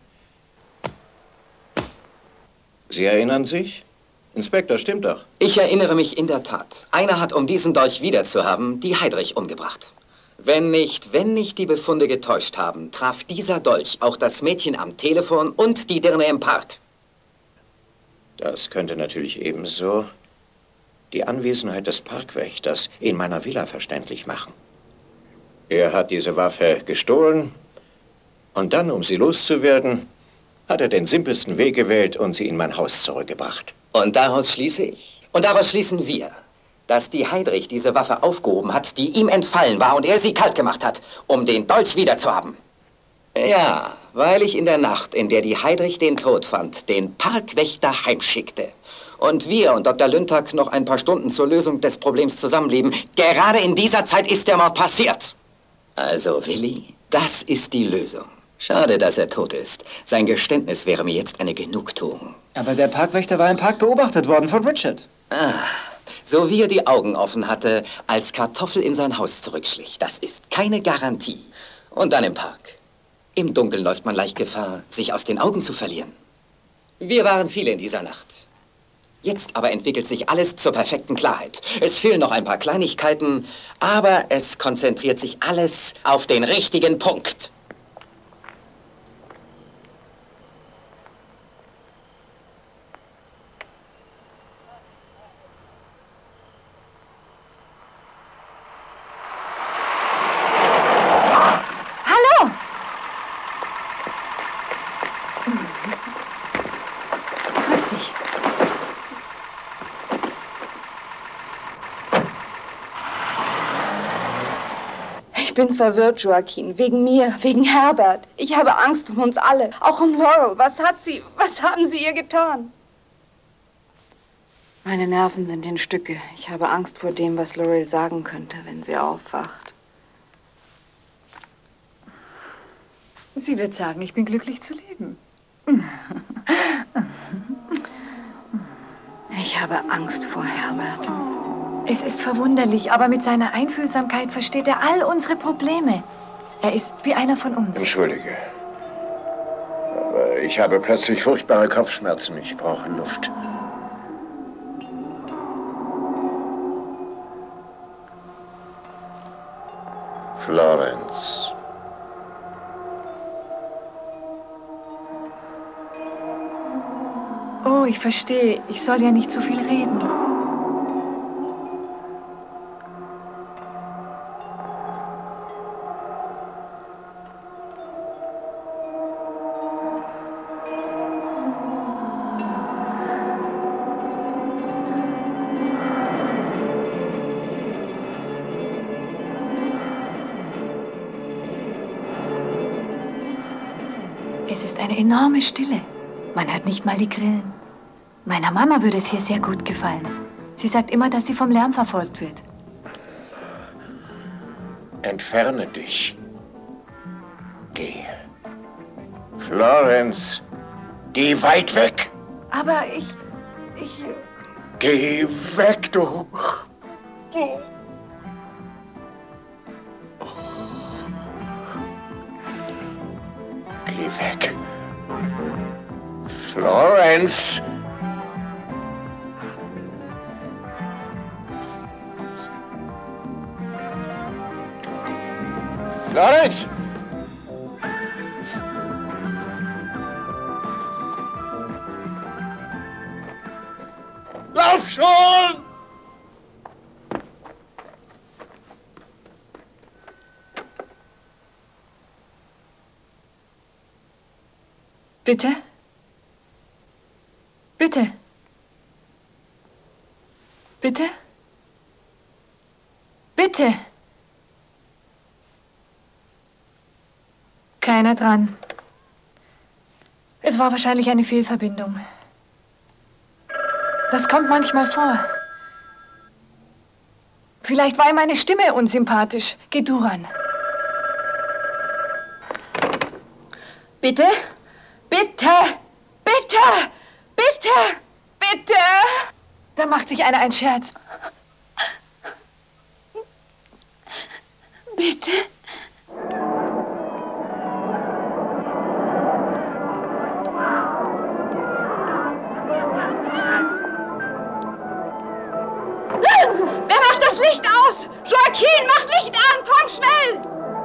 Sie erinnern sich? Inspektor, stimmt doch. Ich erinnere mich in der Tat. Einer hat, um diesen Dolch wiederzuhaben, die Heydrich umgebracht. Wenn nicht, wenn nicht die Befunde getäuscht haben, traf dieser Dolch auch das Mädchen am Telefon und die Dirne im Park. Das könnte natürlich ebenso die Anwesenheit des Parkwächters in meiner Villa verständlich machen. Er hat diese Waffe gestohlen und dann, um sie loszuwerden, hat er den simpelsten Weg gewählt und sie in mein Haus zurückgebracht. Und daraus schließe ich, und daraus schließen wir, dass die Heydrich diese Waffe aufgehoben hat, die ihm entfallen war und er sie kalt gemacht hat, um den Dolch wiederzuhaben. Ja, weil ich in der Nacht, in der die Heydrich den Tod fand, den Parkwächter heimschickte. Und wir und Doktor Lintak noch ein paar Stunden zur Lösung des Problems zusammenleben. Gerade in dieser Zeit ist der Mord passiert. Also, Willi, das ist die Lösung. Schade, dass er tot ist. Sein Geständnis wäre mir jetzt eine Genugtuung. Aber der Parkwächter war im Park beobachtet worden von Richard. Ah, so wie er die Augen offen hatte, als Kartoffel in sein Haus zurückschlich. Das ist keine Garantie. Und dann im Park. Im Dunkeln läuft man leicht Gefahr, sich aus den Augen zu verlieren. Wir waren viele in dieser Nacht. Jetzt aber entwickelt sich alles zur perfekten Klarheit. Es fehlen noch ein paar Kleinigkeiten, aber es konzentriert sich alles auf den richtigen Punkt. Grüß dich. Ich bin verwirrt, Joaquin. Wegen mir, wegen Herbert. Ich habe Angst um uns alle. Auch um Laurel. Was hat sie, was haben sie ihr getan? Meine Nerven sind in Stücke. Ich habe Angst vor dem, was Laurel sagen könnte, wenn sie aufwacht. Sie wird sagen, ich bin glücklich zu leben. Ich habe Angst vor Herbert. Es ist verwunderlich, aber mit seiner Einfühlsamkeit versteht er all unsere Probleme. Er ist wie einer von uns. Entschuldige. Aber ich habe plötzlich furchtbare Kopfschmerzen. Ich brauche Luft. Florence. Oh, ich verstehe. Ich soll ja nicht zu viel reden. enorme Stille. Man hört nicht mal die Grillen. Meiner Mama würde es hier sehr gut gefallen. Sie sagt immer, dass sie vom Lärm verfolgt wird. Entferne dich. Geh. Florence, geh weit weg. Aber ich... ich... Geh weg, du. Geh weg. Florence. Florence! Lauf schon! Bitte? Bitte? Bitte? Bitte? Keiner dran. Es war wahrscheinlich eine Fehlverbindung. Das kommt manchmal vor. Vielleicht war meine Stimme unsympathisch. Geh du ran. Bitte? Bitte! Bitte! Bitte! Bitte! Da macht sich einer einen Scherz. Bitte? Wer macht das Licht aus? Joaquin, mach Licht an! Komm schnell!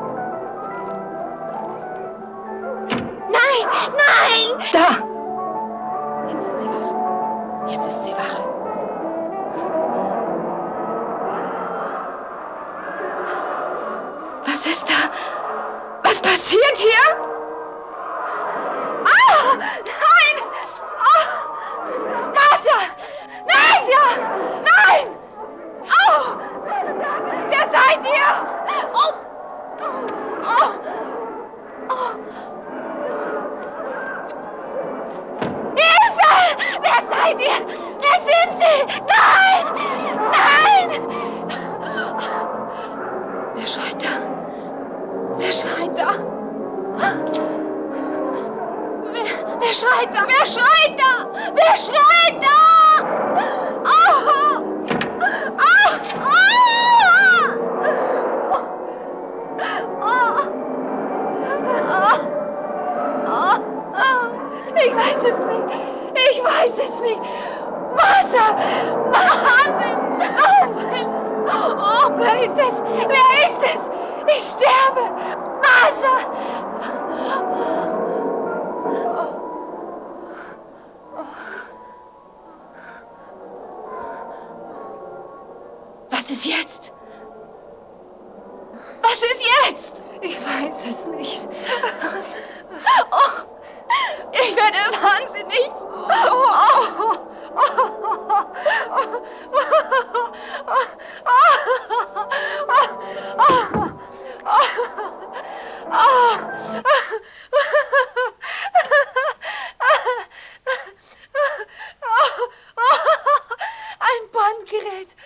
Nein! Nein! Da! Jetzt ist sie wach. Jetzt ist sie wach. Was ist da? Was passiert hier? Ah! Nein! Oh! Nasia! Nasia! Nein! Oh! Wer seid ihr? Oh! Oh! Oh! Hilfe! Wer seid ihr? Wer sind Sie? Nein! Nein! Wer schreit da? Wer schreit da? Wer, wer schreit da? Wer schreit da? Wer schreit da? Oh! Ah! Ah! Ah! Ich weiß es nicht. Ich weiß es nicht. Martha! Wahnsinn! Wahnsinn! Oh, wer ist es? Wer ist es? Ich sterbe! Martha! Was ist jetzt? Was ist jetzt? Ich weiß es nicht. Oh, ich werde wahnsinnig. Oh, oh, ein Bandgerät.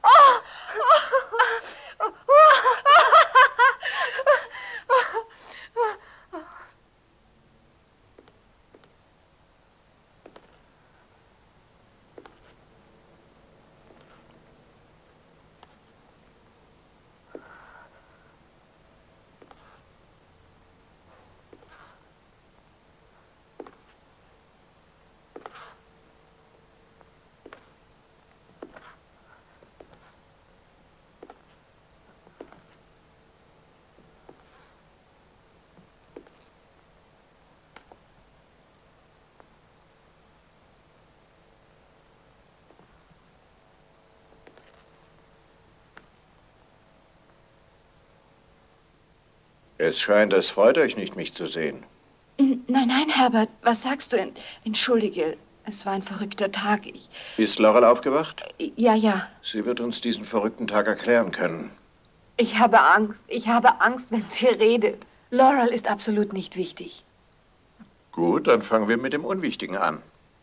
Es scheint, es freut euch nicht, mich zu sehen. Nein, nein, Herbert, was sagst du? Entschuldige, es war ein verrückter Tag. Ich... Ist Laurel aufgewacht? Ja, ja. Sie wird uns diesen verrückten Tag erklären können. Ich habe Angst. Ich habe Angst, wenn sie redet. Laurel ist absolut nicht wichtig. Gut, dann fangen wir mit dem Unwichtigen an.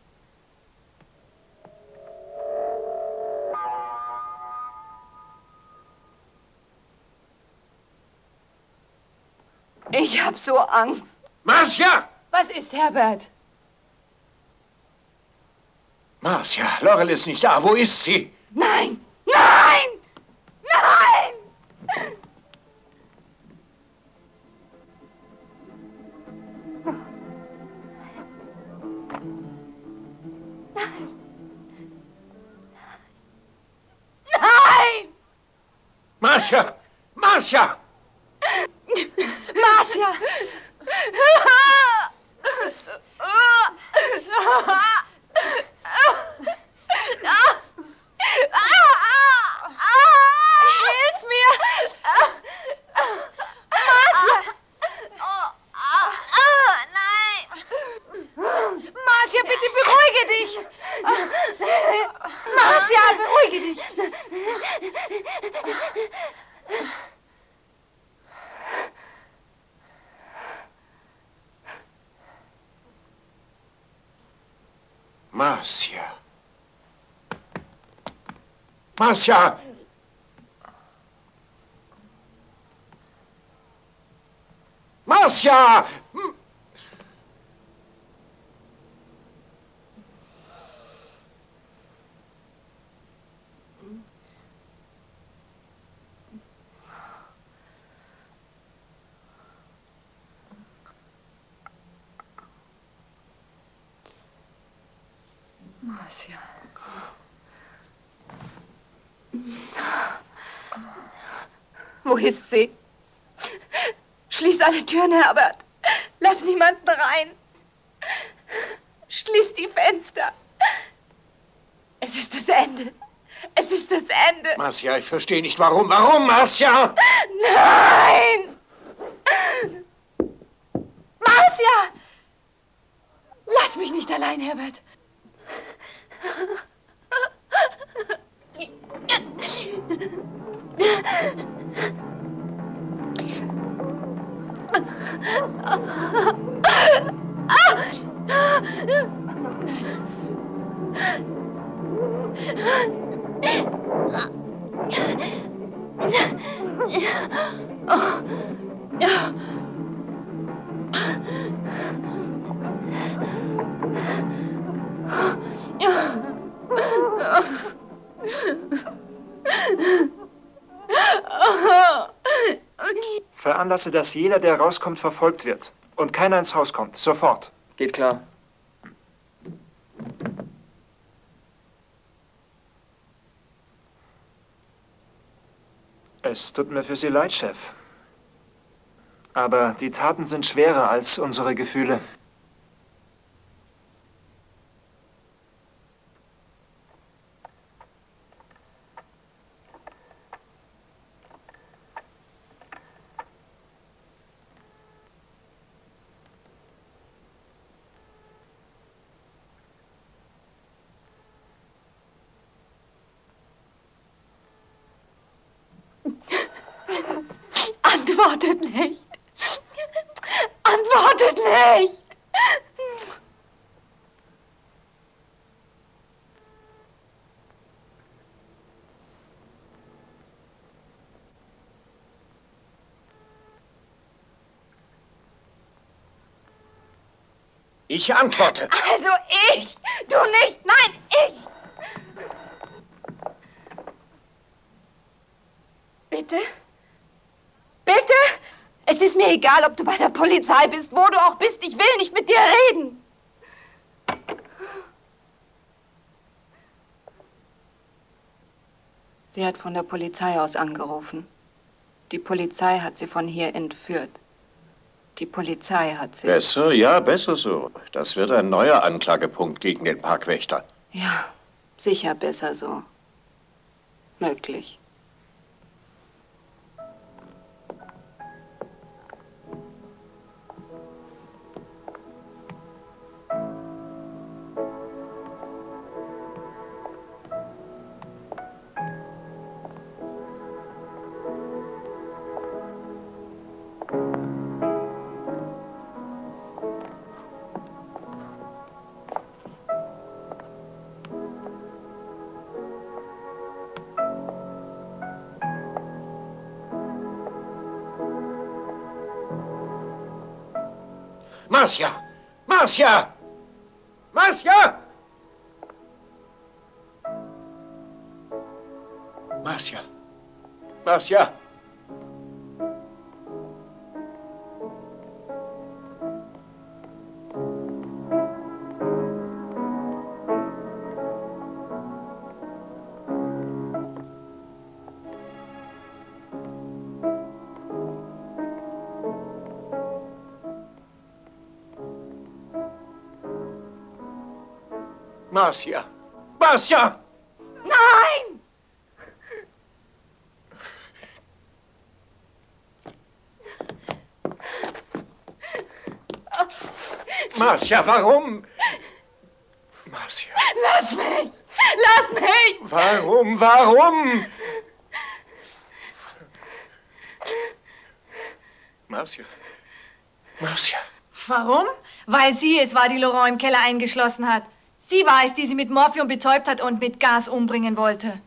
Ich hab so Angst. Marcia! Was ist, Herbert? Marcia, Laurel ist nicht da. Wo ist sie? Nein! Nein! Nein! Nein! Marcia! Marcia! Marcia! Hilf mir! Marcia! Marcia, bitte beruhige dich! Marcia, beruhige dich! Marcia. Marcia! Marcia! Hm. Marcia. Wo ist sie? Schließ alle Türen, Herbert. Lass niemanden rein. Schließ die Fenster. Es ist das Ende. Es ist das Ende. Marcia, ich verstehe nicht, warum. Warum, Marcia? Nein! Marcia! Lass mich nicht allein, Herbert. Veranlasse, dass jeder, der rauskommt, verfolgt wird. Und keiner ins Haus kommt. Sofort. Geht klar. Es tut mir für Sie leid, Chef. Aber die Taten sind schwerer als unsere Gefühle. Antwortet nicht. Antwortet nicht. Ich antworte. Also ich. Du nicht. Nein, ich. Bitte? Bitte? Es ist mir egal, ob du bei der Polizei bist, wo du auch bist. Ich will nicht mit dir reden. Sie hat von der Polizei aus angerufen. Die Polizei hat sie von hier entführt. Die Polizei hat sie... Besser, ja, besser so. Das wird ein neuer Anklagepunkt gegen den Parkwächter. Ja, sicher besser so. Möglich. Marcia! Marcia! Marcia! Marcia! Marcia! Marcia! Marcia! Nein! Marcia, warum? Marcia. Lass mich! Lass mich! Warum? Warum? Marcia. Marcia. Warum? Weil sie es war, die Laurent im Keller eingeschlossen hat. Sie war es, die sie mit Morphium betäubt hat und mit Gas umbringen wollte.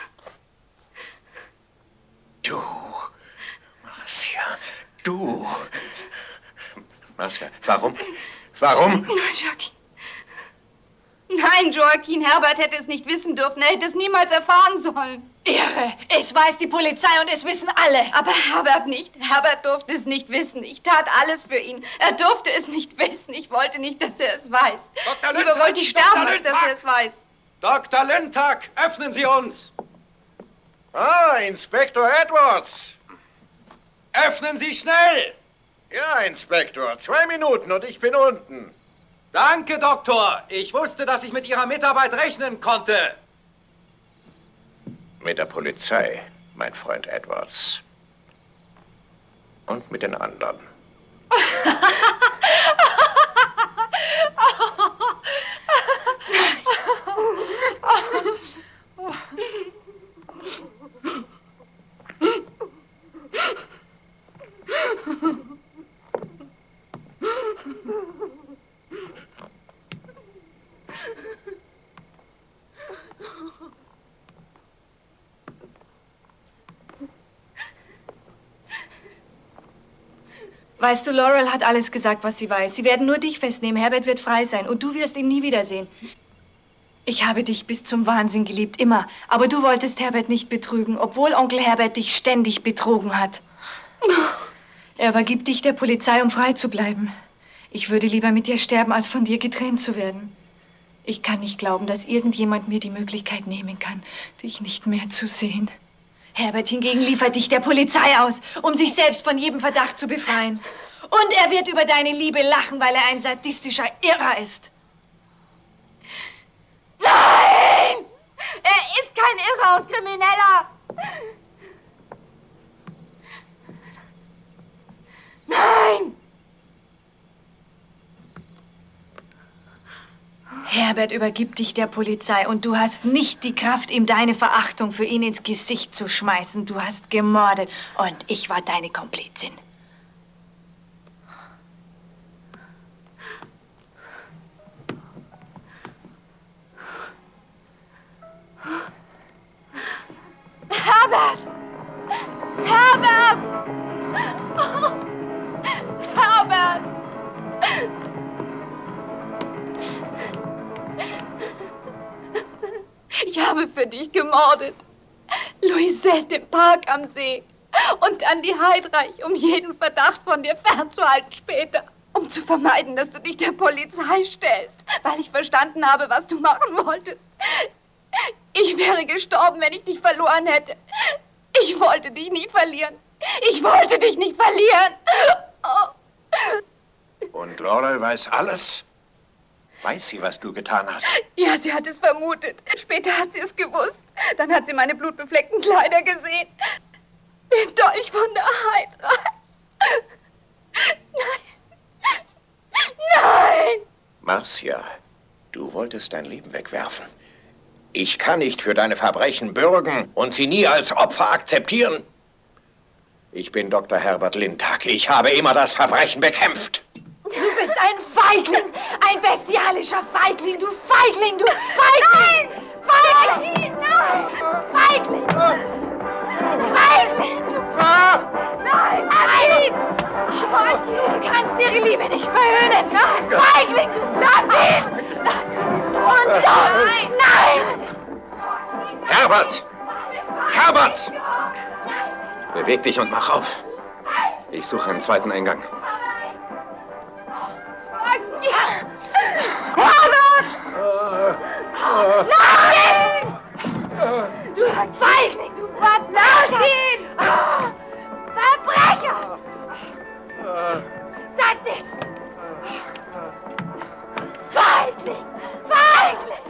Du, Marcia, du. Marcia, warum? Warum? Joaquin. Nein, Joaquin, Herbert hätte es nicht wissen dürfen. Er hätte es niemals erfahren sollen. Irre! Es weiß die Polizei und es wissen alle. Aber Herbert nicht. Herbert durfte es nicht wissen. Ich tat alles für ihn. Er durfte es nicht wissen. Ich wollte nicht, dass er es weiß. Doktor Lieber Lindtag, wollte ich sterben, Doktor als dass er es weiß. Doktor Lindtag, öffnen Sie uns! Ah, Inspektor Edwards. Öffnen Sie schnell! Ja, Inspektor. Zwei Minuten und ich bin unten. Danke, Doktor. Ich wusste, dass ich mit Ihrer Mitarbeit rechnen konnte. Mit der Polizei, mein Freund Edwards. Und mit den anderen. Weißt du, Laurel hat alles gesagt, was sie weiß. Sie werden nur dich festnehmen. Herbert wird frei sein und du wirst ihn nie wiedersehen. Ich habe dich bis zum Wahnsinn geliebt, immer. Aber du wolltest Herbert nicht betrügen, obwohl Onkel Herbert dich ständig betrogen hat. Er übergibt dich der Polizei, um frei zu bleiben. Ich würde lieber mit dir sterben, als von dir getrennt zu werden. Ich kann nicht glauben, dass irgendjemand mir die Möglichkeit nehmen kann, dich nicht mehr zu sehen. Herbert hingegen liefert dich der Polizei aus, um sich selbst von jedem Verdacht zu befreien. Und er wird über deine Liebe lachen, weil er ein sadistischer Irrer ist. Nein! Er ist kein Irrer und Krimineller! Nein! Herbert übergibt dich der Polizei und du hast nicht die Kraft, ihm deine Verachtung für ihn ins Gesicht zu schmeißen. Du hast gemordet und ich war deine Komplizin. Herbert! Herbert! Oh, Herbert! Ich habe für dich gemordet. Louisette im Park am See. Und dann die Heidreich, um jeden Verdacht von dir fernzuhalten später. Um zu vermeiden, dass du dich der Polizei stellst. Weil ich verstanden habe, was du machen wolltest. Ich wäre gestorben, wenn ich dich verloren hätte. Ich wollte dich nicht verlieren. Ich wollte dich nicht verlieren. Oh. Und Laurel weiß alles? Weiß sie, was du getan hast? Ja, sie hat es vermutet. Später hat sie es gewusst. Dann hat sie meine blutbefleckten Kleider gesehen. Den Dolch von der Heidreich. Nein. Nein! Marcia, du wolltest dein Leben wegwerfen. Ich kann nicht für deine Verbrechen bürgen und sie nie als Opfer akzeptieren. Ich bin Doktor Herbert Lindtag. Ich habe immer das Verbrechen bekämpft. Du bist ein Feigling, ein bestialischer Feigling, du Feigling, du Feigling! Nein! Feigling! Nein! Feigling! Feigling! Du Nein! Nein! Schwein, du kannst ihre Liebe nicht verhöhnen. Feigling, lass ihn! Lass ihn runter! Nein! Herbert! Herbert! Beweg dich und mach auf. Ich suche einen zweiten Eingang. Nein! Du Feigling, du Verbrecher! Lass ihn! Verbrecher! Sadist! Feigling! Feigling!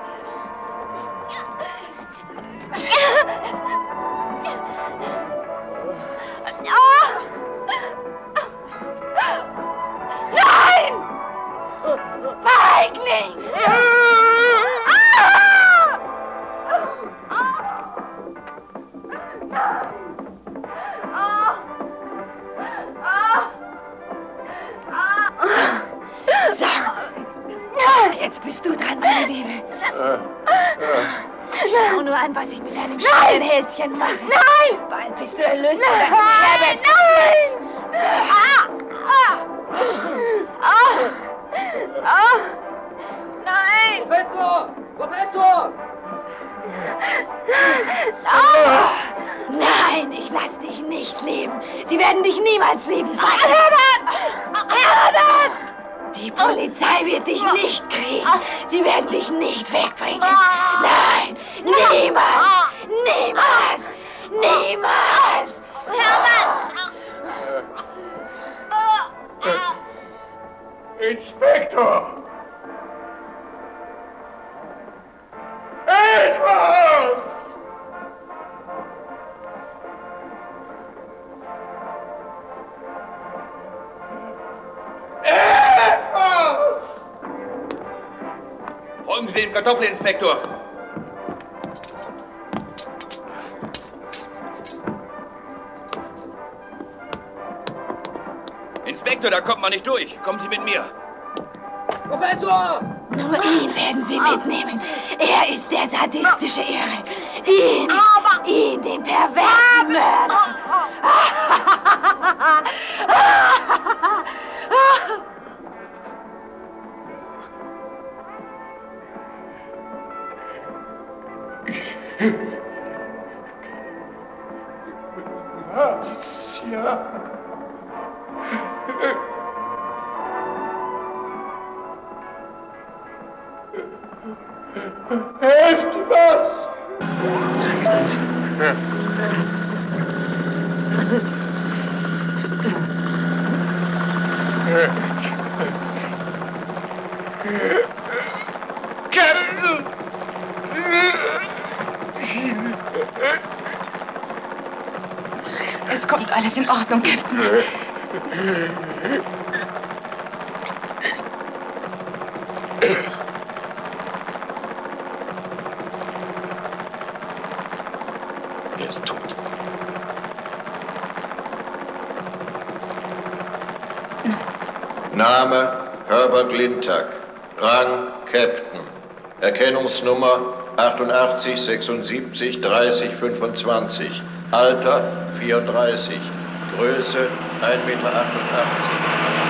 Nein! Feigling! So. Jetzt bist du dran, meine Liebe. Schau nur an, was ich mit deinem schönen Hälschen mache. Nein! Bald bist du erlöst von deinem Herbert. Nein! Ah! Ah! Ah! Ah! Nein! Professor! Professor! Ah! Nein, ich lass dich nicht leben. Sie werden dich niemals leben. Herbert! Herbert! Die Polizei wird dich nicht kriegen. Sie werden dich nicht wegbringen. Nein, niemals! Niemals! Niemals! Herbert! Inspektor! Edward! Edward! Folgen Sie dem Kartoffelinspektor. Inspektor, da kommt man nicht durch. Kommen Sie mit mir. Professor! Nur ihn werden Sie mitnehmen. Er ist der sadistische Irre. Ihn, ihn, den perversen Mörder. Marcia. Helft was! Es kommt alles in Ordnung, Captain. Er ist tot. Name Herbert Lintak. Rang Captain. Erkennungsnummer achtundachtzig sechsundsiebzig dreißig fünfundzwanzig. Alter vierunddreißig. Größe ein Meter achtundachtzig.